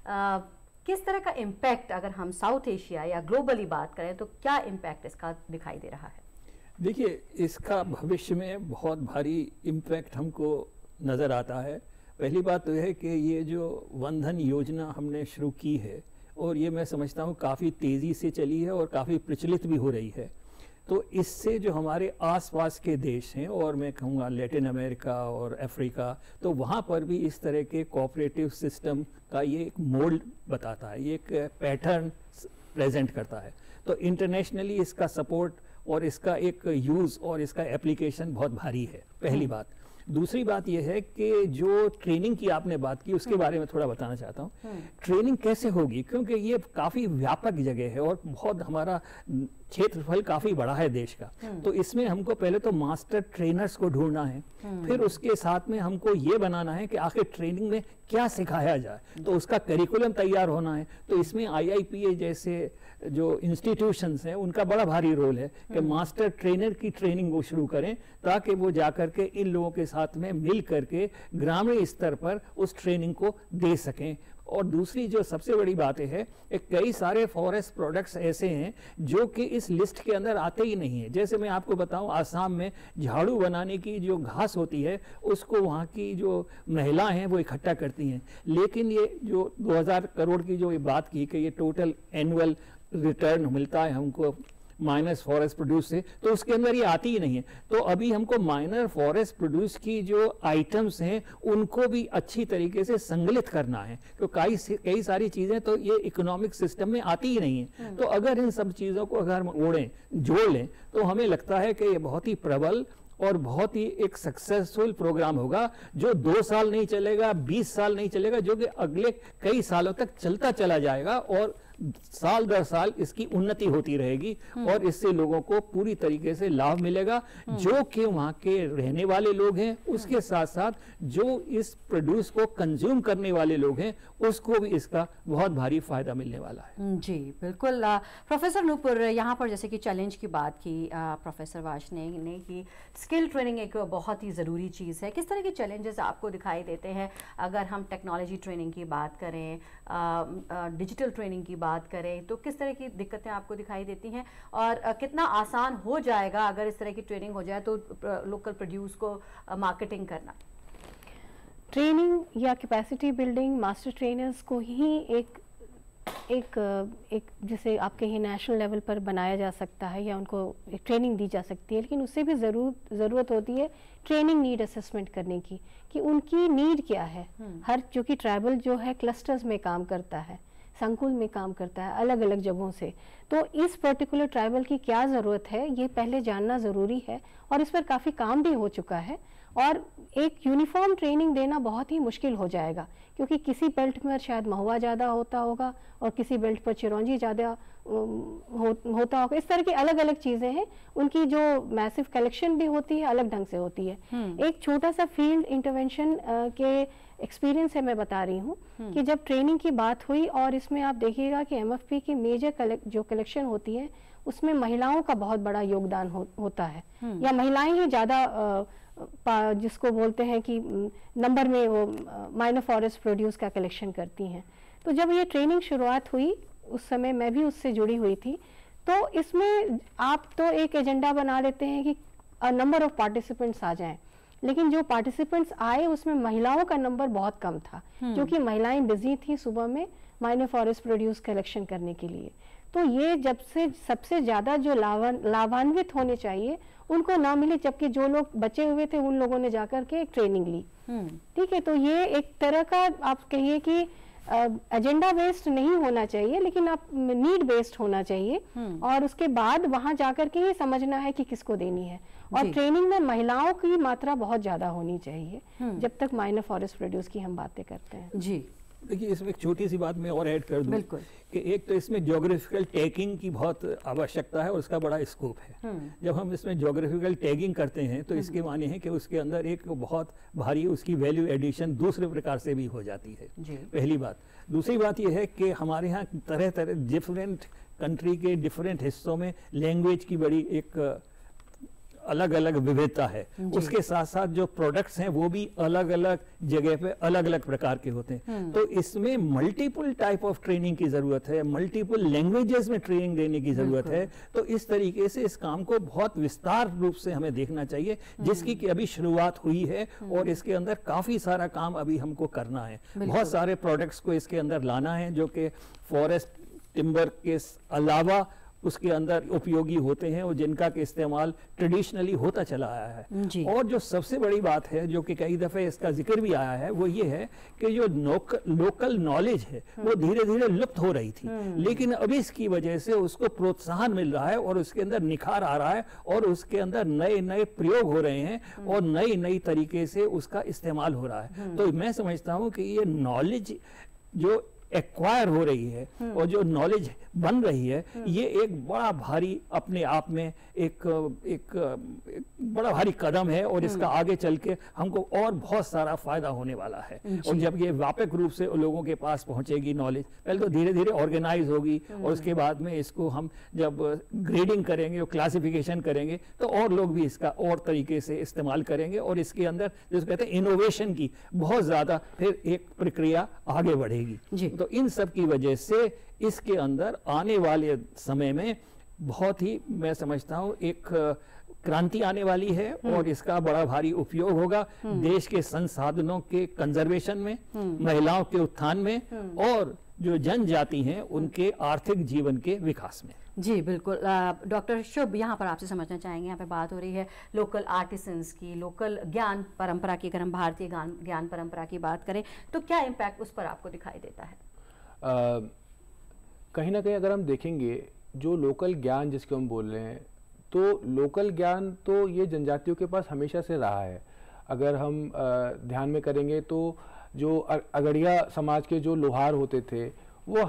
किस तरह का इम्पैक्ट, अगर हम साउथ एशिया या ग्लोबली बात करें तो क्या इम्पैक्ट इसका दिखाई दे रहा है। देखिए, इसका भविष्य में बहुत भारी इम्पैक्ट हमको नज़र आता है। पहली बात तो है कि ये जो वंदन योजना हमने शुरू की है, और ये मैं समझता हूँ काफ़ी तेज़ी से चली है और काफ़ी प्रचलित भी हो रही है, तो इससे जो हमारे आसपास के देश हैं, और मैं कहूँगा लैटिन अमेरिका और अफ्रीका, तो वहाँ पर भी इस तरह के कोऑपरेटिव सिस्टम का ये एक मोल्ड बताता है, ये एक पैटर्न प्रेजेंट करता है। तो इंटरनेशनली इसका सपोर्ट और इसका एक यूज़ और इसका एप्लीकेशन बहुत भारी है, पहली बात। दूसरी बात यह है कि जो ट्रेनिंग की आपने बात की उसके बारे में थोड़ा बताना चाहता हूँ। ट्रेनिंग कैसे होगी, क्योंकि ये काफ़ी व्यापक जगह है और बहुत हमारा क्षेत्रफल काफी बड़ा है देश का, तो इसमें हमको पहले तो मास्टर ट्रेनर्स को ढूंढना है, फिर उसके साथ में हमको ये बनाना है कि आखिर ट्रेनिंग में क्या सिखाया जाए, तो उसका करिकुलम तैयार होना है। तो इसमें IIPA जैसे जो इंस्टीट्यूशंस हैं उनका बड़ा भारी रोल है कि मास्टर ट्रेनर की ट्रेनिंग वो शुरू करें, ताकि वो जाकर के इन लोगों के साथ में मिल करके ग्रामीण स्तर पर उस ट्रेनिंग को दे सकें। और दूसरी जो सबसे बड़ी बात है, कई सारे फॉरेस्ट प्रोडक्ट्स ऐसे हैं जो कि इस लिस्ट के अंदर आते ही नहीं है। जैसे मैं आपको बताऊं, आसाम में झाड़ू बनाने की जो घास होती है उसको वहाँ की जो महिलाएं हैं वो इकट्ठा करती हैं, लेकिन ये जो 2000 करोड़ की जो ये बात की कि ये टोटल एनुअल रिटर्न मिलता है हमको माइनस फॉरेस्ट प्रोड्यूस से, तो उसके अंदर ये आती ही नहीं है। तो अभी हमको माइनर फॉरेस्ट प्रोड्यूस की जो आइटम्स हैं उनको भी अच्छी तरीके से संगलित करना है, क्योंकि कई सारी चीजें तो ये इकोनॉमिक सिस्टम में आती ही नहीं है। तो अगर इन सब चीजों को अगर हम जोड़ लें तो हमें लगता है कि ये बहुत ही प्रबल और बहुत ही एक सक्सेसफुल प्रोग्राम होगा, जो 2 साल नहीं चलेगा, 20 साल नहीं चलेगा, जो कि अगले कई सालों तक चलता चला जाएगा और साल दर साल इसकी उन्नति होती रहेगी और इससे लोगों को पूरी तरीके से लाभ मिलेगा, जो कि वहाँ के रहने वाले लोग हैं, उसके साथ साथ जो इस प्रोड्यूस को कंज्यूम करने वाले लोग हैं उसको भी इसका बहुत भारी फायदा मिलने वाला है। जी बिल्कुल। प्रोफेसर नूपुर, यहाँ पर जैसे कि चैलेंज की बात की प्रोफेसर वार्ष्णेय ने कि स्किल ट्रेनिंग एक बहुत ही ज़रूरी चीज़ है, किस तरह के चैलेंजेस आपको दिखाई देते हैं अगर हम टेक्नोलॉजी ट्रेनिंग की बात करें, डिजिटल ट्रेनिंग की बात करें, तो किस तरह की दिक्कतें आपको दिखाई देती हैं और कितना आसान हो जाएगा अगर इस तरह की ट्रेनिंग हो जाए तो लोकल प्रोड्यूस को मार्केटिंग करना? ट्रेनिंग या कैपेसिटी बिल्डिंग मास्टर ट्रेनर्स को ही एक जैसे आपके ही नेशनल लेवल पर बनाया जा सकता है या उनको एक ट्रेनिंग दी जा सकती है, लेकिन उससे भी ज़रूरत होती है ट्रेनिंग नीड असेसमेंट करने की कि उनकी नीड क्या है। हर जो कि ट्राइबल जो है क्लस्टर्स में काम करता है, संकुल में काम करता है अलग अलग जगहों से, तो इस पर्टिकुलर ट्राइबल की क्या ज़रूरत है ये पहले जानना ज़रूरी है और इस पर काफ़ी काम भी हो चुका है। और एक यूनिफॉर्म ट्रेनिंग देना बहुत ही मुश्किल हो जाएगा, क्योंकि किसी बेल्ट में शायद महुआ ज़्यादा होता होगा और किसी बेल्ट पर चिरौंजी ज़्यादा होता होगा। इस तरह की अलग अलग चीज़ें हैं, उनकी जो मैसिव कलेक्शन भी होती है अलग ढंग से होती है। एक छोटा सा फील्ड इंटरवेंशन के एक्सपीरियंस है मैं बता रही हूँ कि जब ट्रेनिंग की बात हुई और इसमें आप देखिएगा कि MFP की मेजर जो कलेक्शन होती है उसमें महिलाओं का बहुत बड़ा योगदान होता है, या महिलाएं ही ज़्यादा जिसको बोलते हैं कि नंबर में वो माइनर फॉरेस्ट प्रोड्यूस का कलेक्शन करती हैं। तो जब ये ट्रेनिंग शुरुआत हुई उस समय मैं भी उससे जुड़ी हुई थी, तो इसमें आप तो एक एजेंडा बना लेते हैं कि नंबर ऑफ पार्टिसिपेंट्स आ जाएं, लेकिन जो पार्टिसिपेंट्स आए उसमें महिलाओं का नंबर बहुत कम था, क्योंकि महिलाएं बिजी थी सुबह में माइनर फॉरेस्ट प्रोड्यूस कलेक्शन करने के लिए। तो ये जब से सबसे ज़्यादा जो लाभान्वित होने चाहिए उनको ना मिले, जबकि जो लोग बचे हुए थे उन लोगों ने जाकर के एक ट्रेनिंग ली। ठीक है, तो ये एक तरह का आप कहिए कि एजेंडा बेस्ड नहीं होना चाहिए, लेकिन आप नीड बेस्ड होना चाहिए और उसके बाद वहां जाकर के ही समझना है कि किसको देनी है। और ट्रेनिंग में महिलाओं की मात्रा बहुत ज्यादा होनी चाहिए जब तक माइनर फॉरेस्ट प्रोड्यूस की हम बातें करते हैं। जी देखिए, इसमें एक छोटी सी बात मैं और ऐड कर दूं कि एक तो इसमें ज्योग्राफिकल टैगिंग की बहुत आवश्यकता है और उसका बड़ा स्कोप है। जब हम इसमें ज्योग्राफिकल टैगिंग करते हैं तो इसके माने हैं कि उसके अंदर एक बहुत भारी उसकी वैल्यू एडिशन दूसरे प्रकार से भी हो जाती है, पहली बात। दूसरी बात यह है कि हमारे यहाँ तरह तरह डिफरेंट कंट्री के डिफरेंट हिस्सों में लैंग्वेज की बड़ी एक अलग अलग विविधता है, उसके साथ साथ जो प्रोडक्ट्स हैं वो भी अलग अलग जगह पे अलग अलग प्रकार के होते हैं। तो इसमें मल्टीपल टाइप ऑफ ट्रेनिंग की जरूरत है, मल्टीपल लैंग्वेजेस में ट्रेनिंग देने की जरूरत है। तो इस तरीके से इस काम को बहुत विस्तार रूप से हमें देखना चाहिए, जिसकी कि अभी शुरुआत हुई है और इसके अंदर काफी सारा काम अभी हमको करना है। बहुत सारे प्रोडक्ट्स को इसके अंदर लाना है जो कि फॉरेस्ट टिम्बर के अलावा उसके अंदर उपयोगी होते हैं और जिनका के इस्तेमाल ट्रेडिशनली होता चला आया है। और जो सबसे बड़ी बात है जो कि कई दफे इसका जिक्र भी आया है वो ये है कि जो लोकल नॉलेज है वो धीरे धीरे लुप्त हो रही थी, लेकिन अभी इसकी वजह से उसको प्रोत्साहन मिल रहा है और उसके अंदर निखार आ रहा है और उसके अंदर नए नए प्रयोग हो रहे हैं और नई नई तरीके से उसका इस्तेमाल हो रहा है। तो मैं समझता हूँ कि ये नॉलेज जो एक्वायर हो रही है और जो नॉलेज बन रही है, ये एक बड़ा भारी अपने आप में एक बड़ा भारी कदम है और इसका आगे चल के हमको और बहुत सारा फायदा होने वाला है। और जब ये व्यापक रूप से लोगों के पास पहुंचेगी नॉलेज, पहले तो धीरे धीरे ऑर्गेनाइज होगी और उसके बाद में इसको हम जब ग्रेडिंग करेंगे और क्लासिफिकेशन करेंगे तो और लोग भी इसका और तरीके से इस्तेमाल करेंगे और इसके अंदर जिसको कहते हैं इनोवेशन की बहुत ज्यादा फिर एक प्रक्रिया आगे बढ़ेगी। तो इन सब की वजह से इसके अंदर आने वाले समय में बहुत ही, मैं समझता हूं, एक क्रांति आने वाली है और इसका बड़ा भारी उपयोग होगा देश के संसाधनों के कंजर्वेशन में, महिलाओं के उत्थान में और जो जनजाति हैं उनके आर्थिक जीवन के विकास में। जी बिल्कुल। डॉक्टर शुभ, यहाँ पर आपसे समझना चाहेंगे, यहाँ पे बात हो रही है लोकल आर्टिसंस की, लोकल ज्ञान परंपरा की। अगर हम भारतीय ज्ञान परंपरा की बात करें तो क्या इम्पैक्ट उस पर आपको दिखाई देता है? कहीं ना कहीं अगर हम देखेंगे जो लोकल ज्ञान जिसको हम बोल रहे हैं, तो लोकल ज्ञान तो ये जनजातियों के पास हमेशा से रहा है। अगर हम ध्यान में करेंगे तो जो अगड़िया समाज के जो लोहार होते थे वो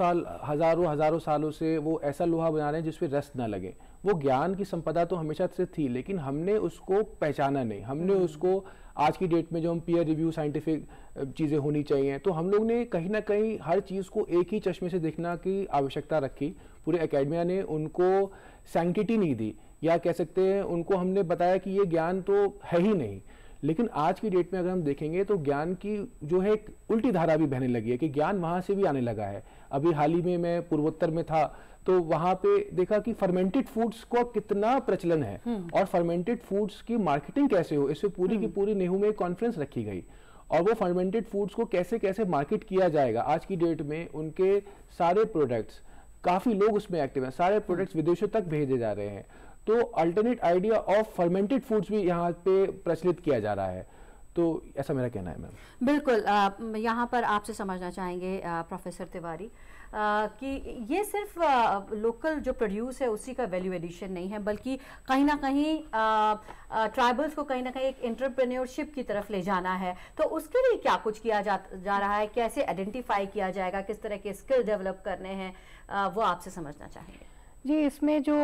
हजारों सालों से वो ऐसा लोहा बना रहे हैं जिसपे रस्ट ना लगे। वो ज्ञान की संपदा तो हमेशा से थी, लेकिन हमने उसको पहचाना नहीं। हमने उसको आज की डेट में जो हम पीयर रिव्यू साइंटिफिक चीज़ें होनी चाहिए, तो हम लोग ने कहीं ना कहीं हर चीज़ को एक ही चश्मे से देखना की आवश्यकता रखी। पूरे एकेडमिया ने उनको सैंक्टिटी नहीं दी, या कह सकते हैं उनको हमने बताया कि ये ज्ञान तो है ही नहीं। लेकिन आज की डेट में अगर हम देखेंगे तो ज्ञान की जो है एक उल्टी धारा भी बहने लगी है कि ज्ञान वहां से भी आने लगा है। अभी हाल ही में मैं पूर्वोत्तर में था तो वहां पे देखा कि फर्मेंटेड फूड्स को कितना प्रचलन है और फर्मेंटेड फूड्स की मार्केटिंग कैसे हो, इससे पूरी की पूरी नेहरू में कॉन्फ्रेंस रखी गई और वो फर्मेंटेड फूड्स को कैसे कैसे मार्केट किया जाएगा। आज की डेट में उनके सारे प्रोडक्ट्स, काफी लोग उसमें एक्टिव हैं, सारे प्रोडक्ट्स विदेशों तक भेजे जा रहे हैं। तो alternate idea of fermented foods भी यहाँ पे प्रचलित किया जा रहा है। तो ऐसा मेरा कहना है मैम। बिल्कुल। यहाँ पर आपसे समझना चाहेंगे प्रोफेसर तिवारी कि ये सिर्फ लोकल जो प्रोड्यूस है उसी का वैल्यू एडिशन नहीं है, बल्कि कहीं ना कहीं ट्राइबल्स को कहीं ना कहीं एक एंटरप्रेन्योरशिप की तरफ ले जाना है। तो उसके लिए क्या कुछ किया जा रहा है, कैसे आइडेंटिफाई किया जाएगा, किस तरह के स्किल डेवलप करने हैं, वो आपसे समझना चाहेंगे। जी, इसमें जो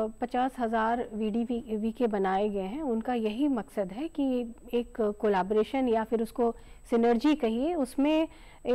50,000 VDV के बनाए गए हैं उनका यही मकसद है कि एक कोलैबोरेशन या फिर उसको सिनर्जी कहिए, उसमें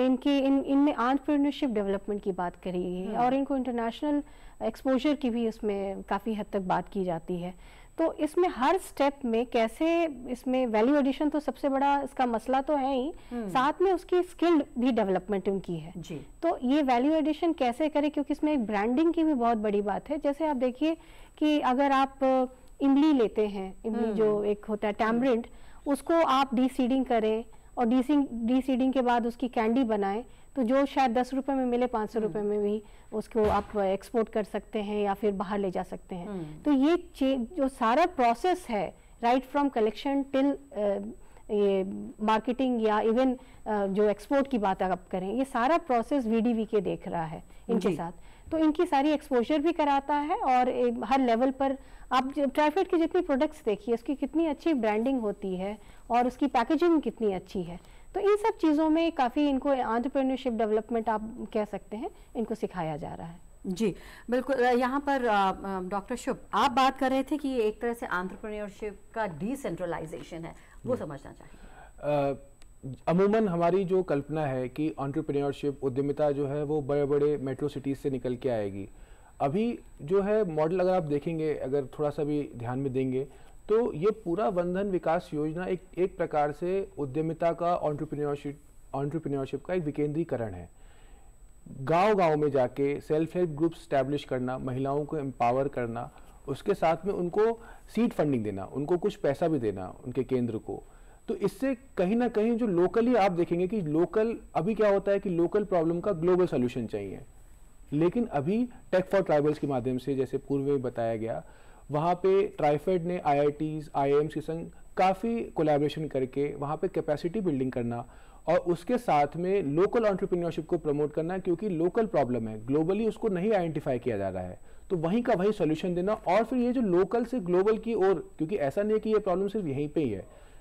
इनमें एंटरप्रेन्योरशिप डेवलपमेंट की बात करी है और इनको इंटरनेशनल एक्सपोजर की भी इसमें काफ़ी हद तक बात की जाती है। तो इसमें हर स्टेप में कैसे इसमें वैल्यू एडिशन तो सबसे बड़ा इसका मसला तो है ही, साथ में उसकी स्किल भी डेवलपमेंट उनकी है जी। तो ये वैल्यू एडिशन कैसे करें, क्योंकि इसमें एक ब्रांडिंग की भी बहुत बड़ी बात है। जैसे आप देखिए कि अगर आप इमली लेते हैं, इमली जो एक होता है टैमरिंड, उसको आप डीसीडिंग करें और डीसीडिंग के बाद उसकी कैंडी बनाएं, तो जो शायद 10 रुपए में मिले 500 रुपए में भी उसको आप एक्सपोर्ट कर सकते हैं या फिर बाहर ले जा सकते हैं। तो ये जो सारा प्रोसेस है, राइट फ्रॉम कलेक्शन टिल ये मार्केटिंग या इवन जो एक्सपोर्ट की बात आप करें, ये सारा प्रोसेस VDV के देख रहा है इनके साथ। तो इनकी सारी एक्सपोजर भी कराता है और हर लेवल पर आप ट्राइफेड की जितनी प्रोडक्ट्स देखिए, उसकी कितनी अच्छी ब्रांडिंग होती है और उसकी पैकेजिंग कितनी अच्छी है। तो इन सब चीज़ों में काफ़ी इनको एंटरप्रेन्योरशिप डेवलपमेंट आप कह सकते हैं, इनको सिखाया जा रहा है। जी बिल्कुल। यहाँ पर डॉक्टर शुभ, आप बात कर रहे थे कि ये एक तरह से एंटरप्रेन्योरशिप का डिसेंट्रलाइजेशन है, वो समझना चाहिए। अमूमन हमारी जो कल्पना है कि एंटरप्रेन्योरशिप उद्यमिता जो है वो बड़े बड़े मेट्रो सिटीज़ से निकल के आएगी। अभी जो है मॉडल अगर आप देखेंगे, अगर थोड़ा सा भी ध्यान में देंगे, तो ये पूरा वनधन विकास योजना एक प्रकार से उद्यमिता का एंटरप्रेन्योरशिप का एक विकेंद्रीकरण है। गांव-गांव में जाके सेल्फ हेल्प ग्रुप स्टैब्लिश करना, महिलाओं को एम्पावर करना, उसके साथ में उनको सीड फंडिंग देना, उनको कुछ पैसा भी देना उनके केंद्र को। तो इससे कहीं ना कहीं जो लोकली आप देखेंगे कि लोकल अभी क्या होता है कि लोकल प्रॉब्लम का ग्लोबल सोल्यूशन चाहिए, लेकिन अभी टेक फॉर ट्राइबल्स के माध्यम से, जैसे पूर्व में बताया गया, वहाँ पे ट्राइफेड ने IITs, IIMs के संग काफ़ी कोलैबोरेशन करके वहाँ पे कैपेसिटी बिल्डिंग करना और उसके साथ में लोकल एंटरप्रेन्योरशिप को प्रमोट करना, क्योंकि लोकल प्रॉब्लम है, ग्लोबली उसको नहीं आइडेंटिफाई किया जा रहा है, तो वहीं का वही सोल्यूशन देना। और फिर ये जो लोकल से ग्लोबल की ओर, क्योंकि ऐसा नहीं है कि ये प्रॉब्लम सिर्फ यहीं पे ही है,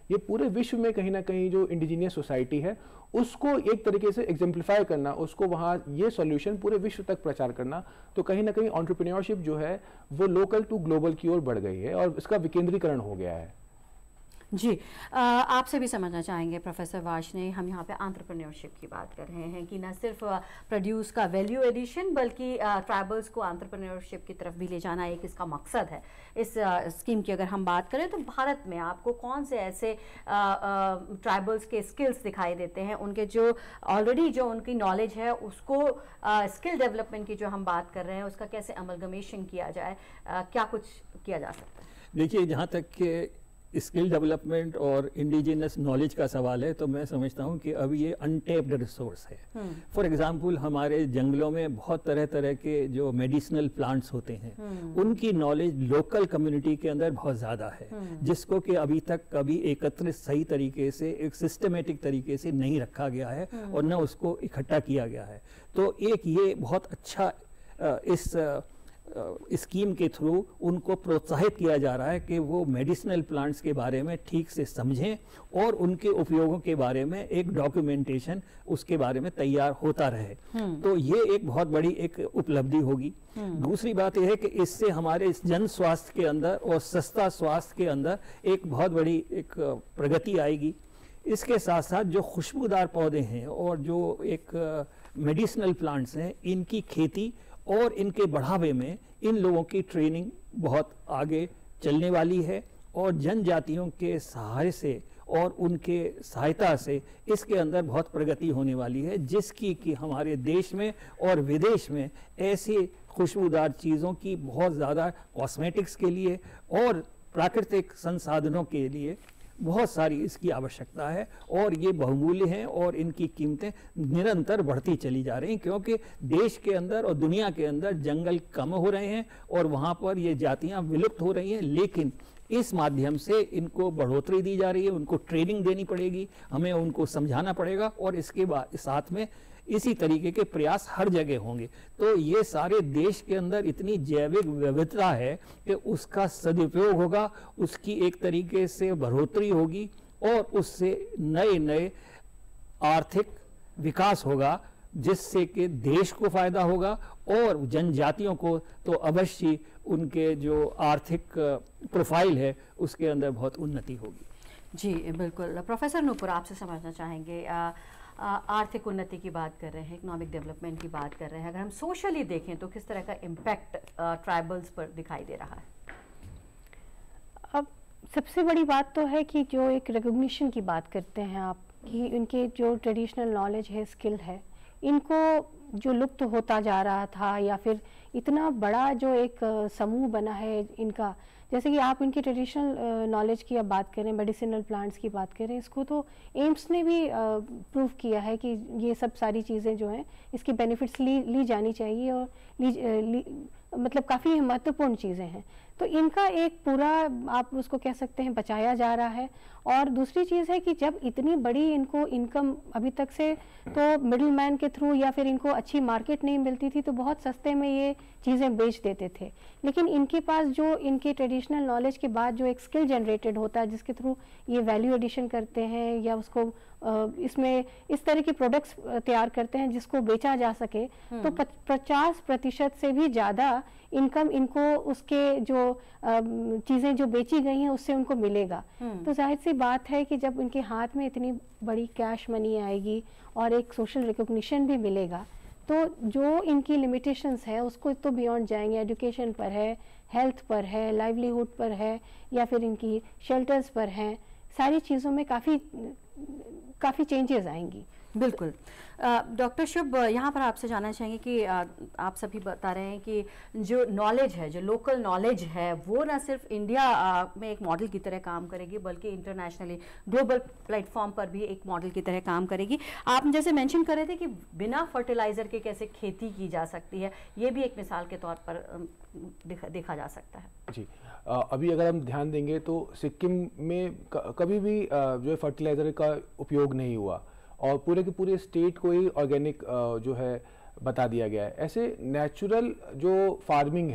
ये पूरे विश्व में कहीं ना कहीं जो इंडिजीनियस सोसाइटी है उसको एक तरीके से एग्जाम्प्लीफाई करना, उसको वहाँ ये सॉल्यूशन पूरे विश्व तक प्रचार करना, तो कहीं ना कहीं एंटरप्रेन्योरशिप जो है वो लोकल टू ग्लोबल की ओर बढ़ गई है और इसका विकेंद्रीकरण हो गया है। जी, आपसे भी समझना चाहेंगे प्रोफेसर वार्ष्णेय, हम यहाँ पे एंटरप्रेन्योरशिप की बात कर रहे हैं कि न सिर्फ प्रोड्यूस का वैल्यू एडिशन बल्कि ट्राइबल्स को एंटरप्रेन्योरशिप की तरफ भी ले जाना एक इसका मकसद है। इस स्कीम की अगर हम बात करें तो भारत में आपको कौन से ऐसे ट्राइबल्स के स्किल्स दिखाई देते हैं, उनके जो ऑलरेडी जो उनकी नॉलेज है उसको स्किल डेवलपमेंट की जो हम बात कर रहे हैं उसका कैसे अमलगमेशन किया जाए, क्या कुछ किया जा सकता है? देखिए, जहाँ तक कि स्किल डेवलपमेंट और इंडिजिनस नॉलेज का सवाल है तो मैं समझता हूँ कि अभी ये अनटेप्ड रिसोर्स है। फॉर एग्जांपल हमारे जंगलों में बहुत तरह तरह के जो मेडिसिनल प्लांट्स होते हैं उनकी नॉलेज लोकल कम्युनिटी के अंदर बहुत ज़्यादा है, जिसको कि अभी तक कभी एकत्रित सही तरीके से एक सिस्टमेटिक तरीके से नहीं रखा गया है और न उसको इकट्ठा किया गया है। तो एक ये बहुत अच्छा इस स्कीम के थ्रू उनको प्रोत्साहित किया जा रहा है कि वो मेडिसिनल प्लांट्स के बारे में ठीक से समझें और उनके उपयोगों के बारे में एक डॉक्यूमेंटेशन उसके बारे में तैयार होता रहे। तो ये एक बहुत बड़ी एक उपलब्धि होगी। दूसरी बात यह है कि इससे हमारे जन स्वास्थ्य के अंदर और सस्ता स्वास्थ्य के अंदर एक बहुत बड़ी एक प्रगति आएगी। इसके साथ साथ जो खुशबूदार पौधे हैं और जो एक मेडिसिनल प्लांट्स हैं, इनकी खेती और इनके बढ़ावे में इन लोगों की ट्रेनिंग बहुत आगे चलने वाली है और जनजातियों के सहारे से और उनके सहायता से इसके अंदर बहुत प्रगति होने वाली है, जिसकी कि हमारे देश में और विदेश में ऐसी खुशबूदार चीज़ों की बहुत ज़्यादा कॉस्मेटिक्स के लिए और प्राकृतिक संसाधनों के लिए बहुत सारी इसकी आवश्यकता है और ये बहुमूल्य हैं और इनकी कीमतें निरंतर बढ़ती चली जा रही हैं, क्योंकि देश के अंदर और दुनिया के अंदर जंगल कम हो रहे हैं और वहाँ पर ये जातियाँ विलुप्त हो रही हैं। लेकिन इस माध्यम से इनको बढ़ोतरी दी जा रही है, उनको ट्रेनिंग देनी पड़ेगी, हमें उनको समझाना पड़ेगा और इसके बाद साथ में इसी तरीके के प्रयास हर जगह होंगे। तो ये सारे देश के अंदर इतनी जैविक विविधता है कि उसका सदुपयोग होगा, उसकी एक तरीके से बढ़ोतरी होगी और उससे नए नए आर्थिक विकास होगा, जिससे कि देश को फायदा होगा और जनजातियों को तो अवश्य उनके जो आर्थिक प्रोफाइल है उसके अंदर बहुत उन्नति होगी। जी बिल्कुल। प्रोफेसर नूपुर, आपसे समझना चाहेंगे, आर्थिक उन्नति की बात कर रहे हैं, इकोनॉमिक डेवलपमेंट की बात कर रहे हैं, अगर हम सोशली देखें तो किस तरह का इम्पैक्ट ट्राइबल्स पर दिखाई दे रहा है? अब सबसे बड़ी बात तो है कि जो एक रिकॉग्निशन की बात करते हैं आप, कि उनके जो ट्रेडिशनल नॉलेज है, स्किल है, इनको जो लुप्त होता जा रहा था या फिर इतना बड़ा जो एक समूह बना है इनका, जैसे कि आप इनकी ट्रेडिशनल नॉलेज की अब बात करें, मेडिसिनल प्लांट्स की बात करें, इसको तो एम्स ने भी प्रूव किया है कि ये सब सारी चीज़ें जो हैं इसकी बेनिफिट्स ली जानी चाहिए और मतलब काफ़ी महत्वपूर्ण चीज़ें हैं। तो इनका एक पूरा आप उसको कह सकते हैं बचाया जा रहा है। और दूसरी चीज़ है कि जब इतनी बड़ी इनको इनकम अभी तक से तो मिडिल मैन के थ्रू या फिर इनको अच्छी मार्केट नहीं मिलती थी तो बहुत सस्ते में ये चीज़ें बेच देते थे, लेकिन इनके पास जो इनके ट्रेडिशनल नॉलेज के बाद जो एक स्किल जनरेटेड होता है जिसके थ्रू ये वैल्यू एडिशन करते हैं या उसको इसमें इस तरह के प्रोडक्ट्स तैयार करते हैं जिसको बेचा जा सके, तो 50% से भी ज़्यादा इनकम इनको उसके जो चीज़ें जो बेची गई हैं उससे उनको मिलेगा। तो जाहिर सी बात है कि जब इनके हाथ में इतनी बड़ी कैश मनी आएगी और एक सोशल रिकॉग्निशन भी मिलेगा, तो जो इनकी लिमिटेशंस है उसको तो बियॉन्ड जाएंगे, एजुकेशन पर है, हेल्थ पर है, लाइवलीहुड पर है या फिर इनकी शेल्टर्स पर हैं, सारी चीज़ों में काफ़ी चेंजेस आएंगी। बिल्कुल। डॉक्टर शुभ, यहाँ पर आपसे जानना चाहेंगे कि आप सभी बता रहे हैं कि जो नॉलेज है, जो लोकल नॉलेज है, वो ना सिर्फ इंडिया में एक मॉडल की तरह काम करेगी बल्कि इंटरनेशनली ग्लोबल प्लेटफॉर्म पर भी एक मॉडल की तरह काम करेगी। आप जैसे मेंशन कर रहे थे कि बिना फर्टिलाइज़र के कैसे खेती की जा सकती है, ये भी एक मिसाल के तौर पर देखा जा सकता है। जी, अभी अगर हम ध्यान देंगे तो सिक्किम में कभी भी जो फर्टिलाइज़र का उपयोग नहीं हुआ और पूरे के पूरे स्टेट को ही ऑर्गेनिक जो है बता दिया गया है। ऐसे नेचुरल जो फार्मिंग है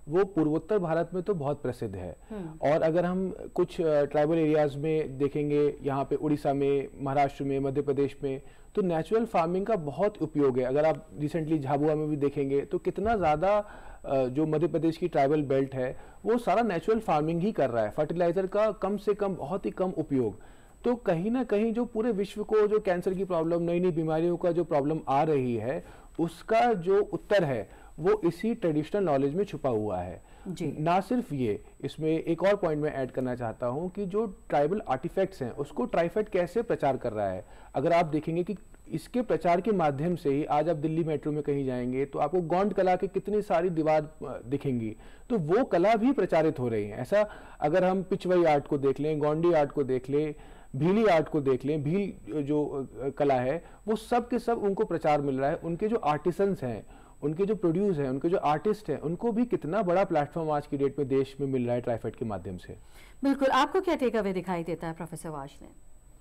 वो पूर्वोत्तर भारत में तो बहुत प्रसिद्ध है। और अगर हम कुछ ट्राइबल एरियाज में देखेंगे, यहाँ पे उड़ीसा में, महाराष्ट्र में, मध्य प्रदेश में, तो नेचुरल फार्मिंग का बहुत उपयोग है। अगर आप रिसेंटली झाबुआ में भी देखेंगे तो कितना ज़्यादा जो मध्य प्रदेश की ट्राइबल बेल्ट है वो सारा नेचुरल फार्मिंग ही कर रहा है, फर्टिलाइजर का कम से कम, बहुत ही कम उपयोग। तो कहीं ना कहीं जो पूरे विश्व को जो कैंसर की प्रॉब्लम, नई नई बीमारियों का जो प्रॉब्लम आ रही है, उसका जो उत्तर है वो इसी ट्रेडिशनल नॉलेज में छुपा हुआ है जी। ना सिर्फ ये, इसमें एक और पॉइंट मैं ऐड करना चाहता हूं कि जो ट्राइबल आर्टिफैक्ट्स हैं उसको ट्राइफेड कैसे प्रचार कर रहा है। अगर आप देखेंगे कि इसके प्रचार के माध्यम से ही आज आप दिल्ली मेट्रो में कहीं जाएंगे तो आपको गोंड कला की कितनी सारी दीवार दिखेंगी, तो वो कला भी प्रचारित हो रही है। ऐसा अगर हम पिचवई आर्ट को देख लें, गोंडी आर्ट को देख लें, भीली आर्ट को देख लें, भील जो कला है वो सब के सब उनको प्रचार मिल रहा है। उनके जो आर्टिसंस हैं, उनके जो प्रोड्यूस हैं, उनके जो आर्टिस्ट हैं, उनको भी कितना बड़ा प्लेटफॉर्म आज की डेट में देश में मिल रहा है ट्राइफेड के माध्यम से। बिल्कुल, आपको क्या टेक अवे दिखाई देता है प्रोफेसर वाश ने?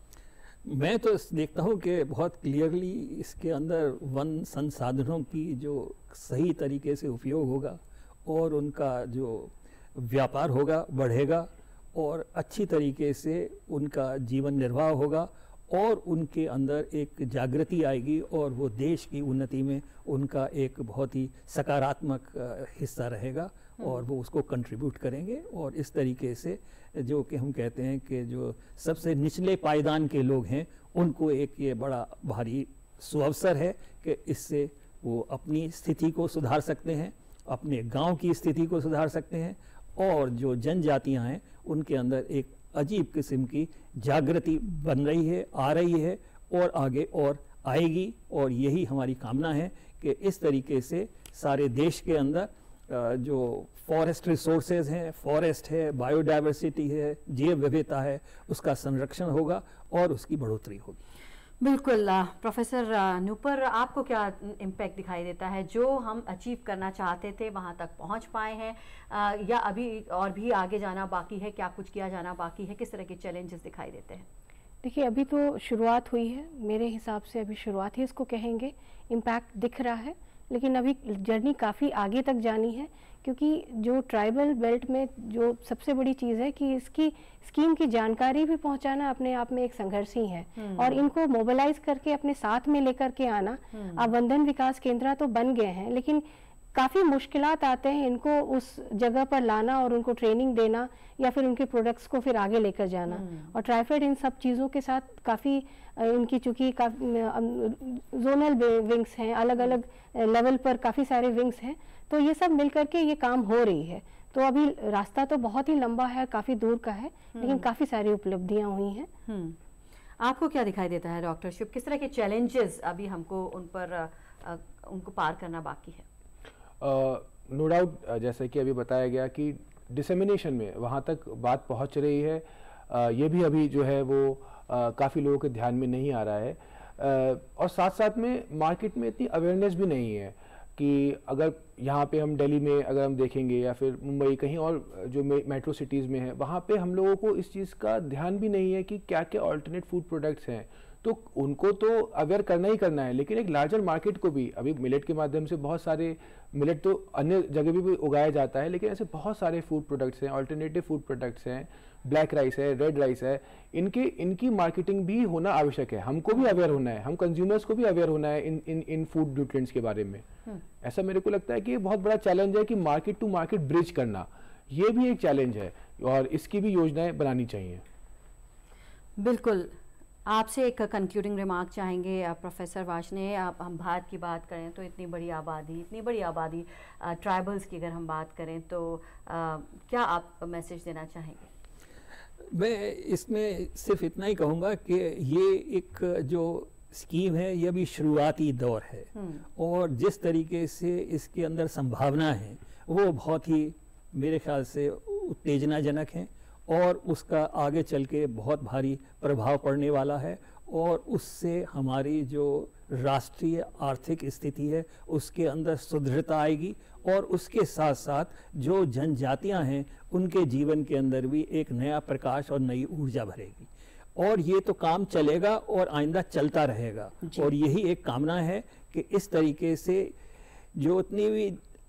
मैं तो देखता हूँ कि बहुत क्लियरली इसके अंदर वन संसाधनों की जो सही तरीके से उपयोग होगा और उनका जो व्यापार होगा बढ़ेगा और अच्छी तरीके से उनका जीवन निर्वाह होगा और उनके अंदर एक जागृति आएगी और वो देश की उन्नति में उनका एक बहुत ही सकारात्मक हिस्सा रहेगा और वो उसको कंट्रीब्यूट करेंगे। और इस तरीके से जो कि हम कहते हैं कि जो सबसे निचले पायदान के लोग हैं उनको एक ये बड़ा भारी सुअवसर है कि इससे वो अपनी स्थिति को सुधार सकते हैं, अपने गांव की स्थिति को सुधार सकते हैं और जो जनजातियां हैं उनके अंदर एक अजीब किस्म की जागृति बन रही है, आ रही है और आगे और आएगी। और यही हमारी कामना है कि इस तरीके से सारे देश के अंदर जो फॉरेस्ट रिसोर्सेज हैं, फॉरेस्ट है, बायोडाइवर्सिटी है, जैव विविधता है, उसका संरक्षण होगा और उसकी बढ़ोतरी होगी। बिल्कुल। प्रोफेसर नूपुर, आपको क्या इम्पैक्ट दिखाई देता है? जो हम अचीव करना चाहते थे वहाँ तक पहुँच पाए हैं या अभी और भी आगे जाना बाकी है? क्या कुछ किया जाना बाकी है? किस तरह के चैलेंजेस दिखाई देते हैं? देखिए, अभी तो शुरुआत हुई है, मेरे हिसाब से अभी शुरुआत ही इसको कहेंगे। इम्पैक्ट दिख रहा है लेकिन अभी जर्नी काफ़ी आगे तक जानी है, क्योंकि जो ट्राइबल बेल्ट में जो सबसे बड़ी चीज़ है कि इसकी स्कीम की जानकारी भी पहुंचाना अपने आप में एक संघर्ष ही है और इनको मोबिलाइज करके अपने साथ में लेकर के आना। अब वंदन विकास केंद्र तो बन गए हैं लेकिन काफ़ी मुश्किलात आते हैं इनको उस जगह पर लाना और उनको ट्रेनिंग देना या फिर उनके प्रोडक्ट्स को फिर आगे लेकर जाना। और ट्राइफेड इन सब चीज़ों के साथ काफ़ी इनकी चूँकि जोनल विंग्स हैं, अलग अलग लेवल पर काफ़ी सारे विंग्स हैं, तो ये सब मिलकर के ये काम हो रही है। तो अभी रास्ता तो बहुत ही लंबा है, काफ़ी दूर का है, लेकिन काफ़ी सारी उपलब्धियाँ हुई हैं। आपको क्या दिखाई देता है डॉक्टर शिव? किस तरह के चैलेंजेस अभी हमको उन पर उनको पार करना बाकी है? नो डाउट, जैसे कि अभी बताया गया कि डिसेमिनेशन में वहाँ तक बात पहुँच रही है, ये भी अभी जो है वो काफ़ी लोगों के ध्यान में नहीं आ रहा है और साथ साथ में मार्केट में इतनी अवेयरनेस भी नहीं है कि अगर यहाँ पे हम दिल्ली में अगर हम देखेंगे या फिर मुंबई कहीं और जो मेट्रो सिटीज़ में है, वहाँ पे हम लोगों को इस चीज़ का ध्यान भी नहीं है कि क्या क्या ऑल्टरनेट फूड प्रोडक्ट्स हैं। तो उनको तो अवेयर करना ही करना है, लेकिन एक लार्जर मार्केट को भी अभी मिलेट के माध्यम से बहुत सारे, मिलेट तो अन्य जगह भी उगाया जाता है लेकिन ऐसे बहुत सारे फूड प्रोडक्ट्स हैं, ऑल्टरनेटिव फूड प्रोडक्ट्स हैं, ब्लैक राइस है, रेड राइस है, इनकी मार्केटिंग भी होना आवश्यक है। हमको भी अवेयर होना है, हम कंज्यूमर्स को भी अवेयर होना है इन फूड न्यूट्रिएंट्स के बारे में। ऐसा मेरे को लगता है कि ये बहुत बड़ा चैलेंज है कि मार्केट टू मार्केट ब्रिज करना, ये भी एक चैलेंज है और इसकी भी योजनाएं बनानी चाहिए। बिल्कुल। आपसे एक कंक्लूडिंग रिमार्क चाहेंगे प्रोफेसर वाश ने। हम भारत की बात करें तो इतनी बड़ी आबादी ट्राइबल्स की अगर हम बात करें तो क्या आप मैसेज देना चाहेंगे? मैं इसमें सिर्फ इतना ही कहूँगा कि ये एक जो स्कीम है ये अभी शुरुआती दौर है और जिस तरीके से इसके अंदर संभावना है वो बहुत ही मेरे ख्याल से उत्तेजनाजनक है और उसका आगे चल के बहुत भारी प्रभाव पड़ने वाला है और उससे हमारी जो राष्ट्रीय आर्थिक स्थिति है उसके अंदर सुदृढ़ता आएगी और उसके साथ साथ जो जनजातियां हैं उनके जीवन के अंदर भी एक नया प्रकाश और नई ऊर्जा भरेगी और ये तो काम चलेगा और आइंदा चलता रहेगा। और यही एक कामना है कि इस तरीके से जो उतनी भी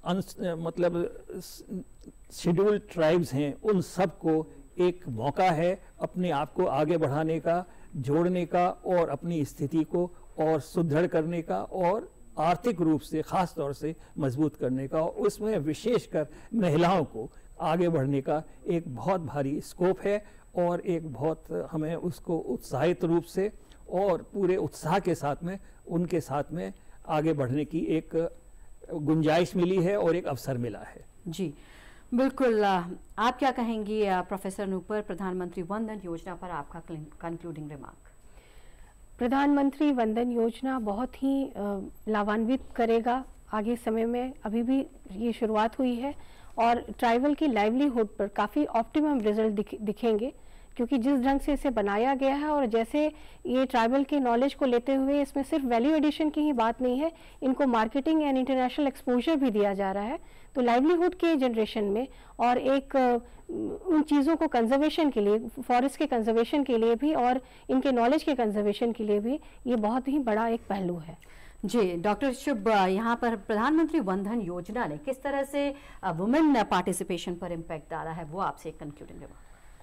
मतलब शेड्यूल्ड ट्राइब्स हैं, उन सबको एक मौका है अपने आप को आगे बढ़ाने का, जोड़ने का और अपनी स्थिति को और सुदृढ़ करने का और आर्थिक रूप से ख़ास तौर से मजबूत करने का, और उसमें विशेषकर महिलाओं को आगे बढ़ने का एक बहुत भारी स्कोप है और एक बहुत हमें उसको उत्साहित रूप से और पूरे उत्साह के साथ में उनके साथ में आगे बढ़ने की एक गुंजाइश मिली है और एक अवसर मिला है। जी बिल्कुल। आप क्या कहेंगी प्रोफेसर नूपुर, प्रधानमंत्री वन धन योजना पर आपका कंक्लूडिंग रिमार्क? प्रधानमंत्री वन धन योजना बहुत ही लाभान्वित करेगा आगे समय में। अभी भी ये शुरुआत हुई है और ट्राइबल की लाइवलीहुड पर काफ़ी ऑप्टिमम रिजल्ट दिखेंगे, क्योंकि जिस ढंग से इसे बनाया गया है और जैसे ये ट्राइबल के नॉलेज को लेते हुए इसमें सिर्फ वैल्यू एडिशन की ही बात नहीं है, इनको मार्केटिंग एंड इंटरनेशनल एक्सपोजर भी दिया जा रहा है। तो लाइवलीहुड के जनरेशन में और एक उन चीज़ों को कंजर्वेशन के लिए, फॉरेस्ट के कंजर्वेशन के लिए भी और इनके नॉलेज के कंजर्वेशन के लिए भी ये बहुत ही बड़ा एक पहलू है। जी डॉक्टर शुभ, यहाँ पर प्रधानमंत्री वन धन योजना ने किस तरह से वुमेन पार्टिसिपेशन पर इम्पैक्ट डाला है, वो आपसे एक कंक्लूडिंग रिमार्क?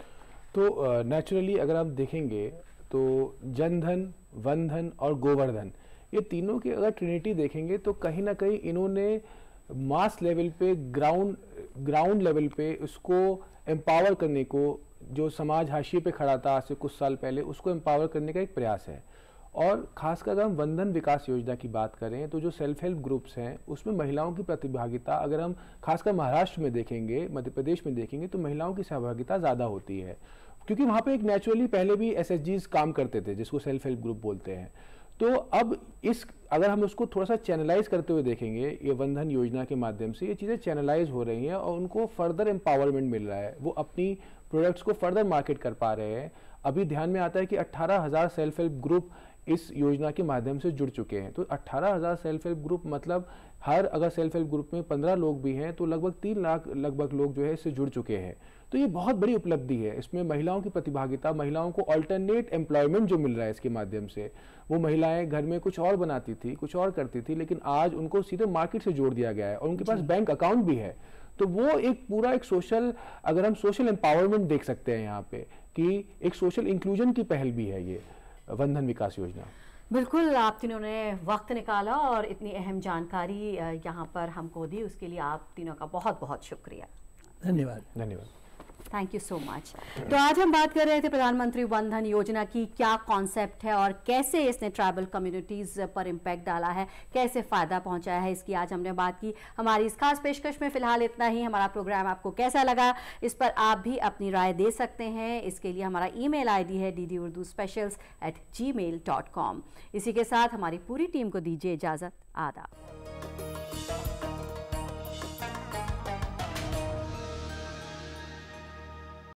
तो नेचुरली अगर आप देखेंगे तो जन धन, वन धन और गोवर्धन, ये तीनों की अगर ट्रिनिटी देखेंगे तो कहीं ना कहीं इन्होंने मास लेवल पे, ग्राउंड लेवल पे उसको एम्पावर करने को, जो समाज हाशिए पे खड़ा था आज से कुछ साल पहले, उसको एम्पावर करने का एक प्रयास है। और खासकर अगर हम वन धन विकास योजना की बात करें तो जो सेल्फ हेल्प ग्रुप्स हैं उसमें महिलाओं की प्रतिभागिता, अगर हम खासकर महाराष्ट्र में देखेंगे, मध्य प्रदेश में देखेंगे तो महिलाओं की सहभागिता ज़्यादा होती है, क्योंकि वहाँ पे एक नेचुरली पहले भी SHGs काम करते थे जिसको सेल्फ हेल्प ग्रुप बोलते हैं। तो अब अगर हम उसको थोड़ा सा चैनलाइज करते हुए देखेंगे, ये वन धन योजना के माध्यम से ये चीज़ें चैनलाइज हो रही हैं और उनको फर्दर एम्पावरमेंट मिल रहा है, वो अपनी प्रोडक्ट्स को फर्दर मार्केट कर पा रहे हैं। अभी ध्यान में आता है कि 18,000 सेल्फ हेल्प ग्रुप इस योजना के माध्यम से जुड़ चुके हैं। तो 18,000 सेल्फ हेल्प ग्रुप मतलब अगर सेल्फ हेल्प ग्रुप में 15 लोग भी हैं तो लगभग 3 लाख लोग जो है इससे जुड़ चुके हैं। तो ये बहुत बड़ी उपलब्धि है। इसमें महिलाओं की प्रतिभागिता, महिलाओं को अल्टरनेट एम्प्लॉयमेंट जो मिल रहा है इसके माध्यम से, वो महिलाएं घर में कुछ और बनाती थी, कुछ और करती थी, लेकिन आज उनको सीधे मार्केट से जोड़ दिया गया है और उनके पास बैंक अकाउंट भी है। तो वो एक पूरा एक सोशल, अगर हम सोशल एम्पावरमेंट देख सकते हैं यहाँ पे, कि एक सोशल इंक्लूजन की पहल भी है ये वन धन विकास योजना। बिल्कुल, आप तीनों ने वक्त निकाला और इतनी अहम जानकारी यहाँ पर हमको दी, उसके लिए आप तीनों का बहुत बहुत शुक्रिया। धन्यवाद। धन्यवाद। Thank you so much. तो आज हम बात कर रहे थे प्रधानमंत्री वन धन योजना की, क्या कॉन्सेप्ट है और कैसे इसने ट्राइबल कम्युनिटीज पर इम्पैक्ट डाला है, कैसे फायदा पहुंचाया है, इसकी आज हमने बात की। हमारी इस खास पेशकश में फिलहाल इतना ही। हमारा प्रोग्राम आपको कैसा लगा, इस पर आप भी अपनी राय दे सकते हैं। इसके लिए हमारा ईमेल आईडी है ddurduspecials@gmail.com। इसी के साथ हमारी पूरी टीम को दीजिए इजाजत। आदाब।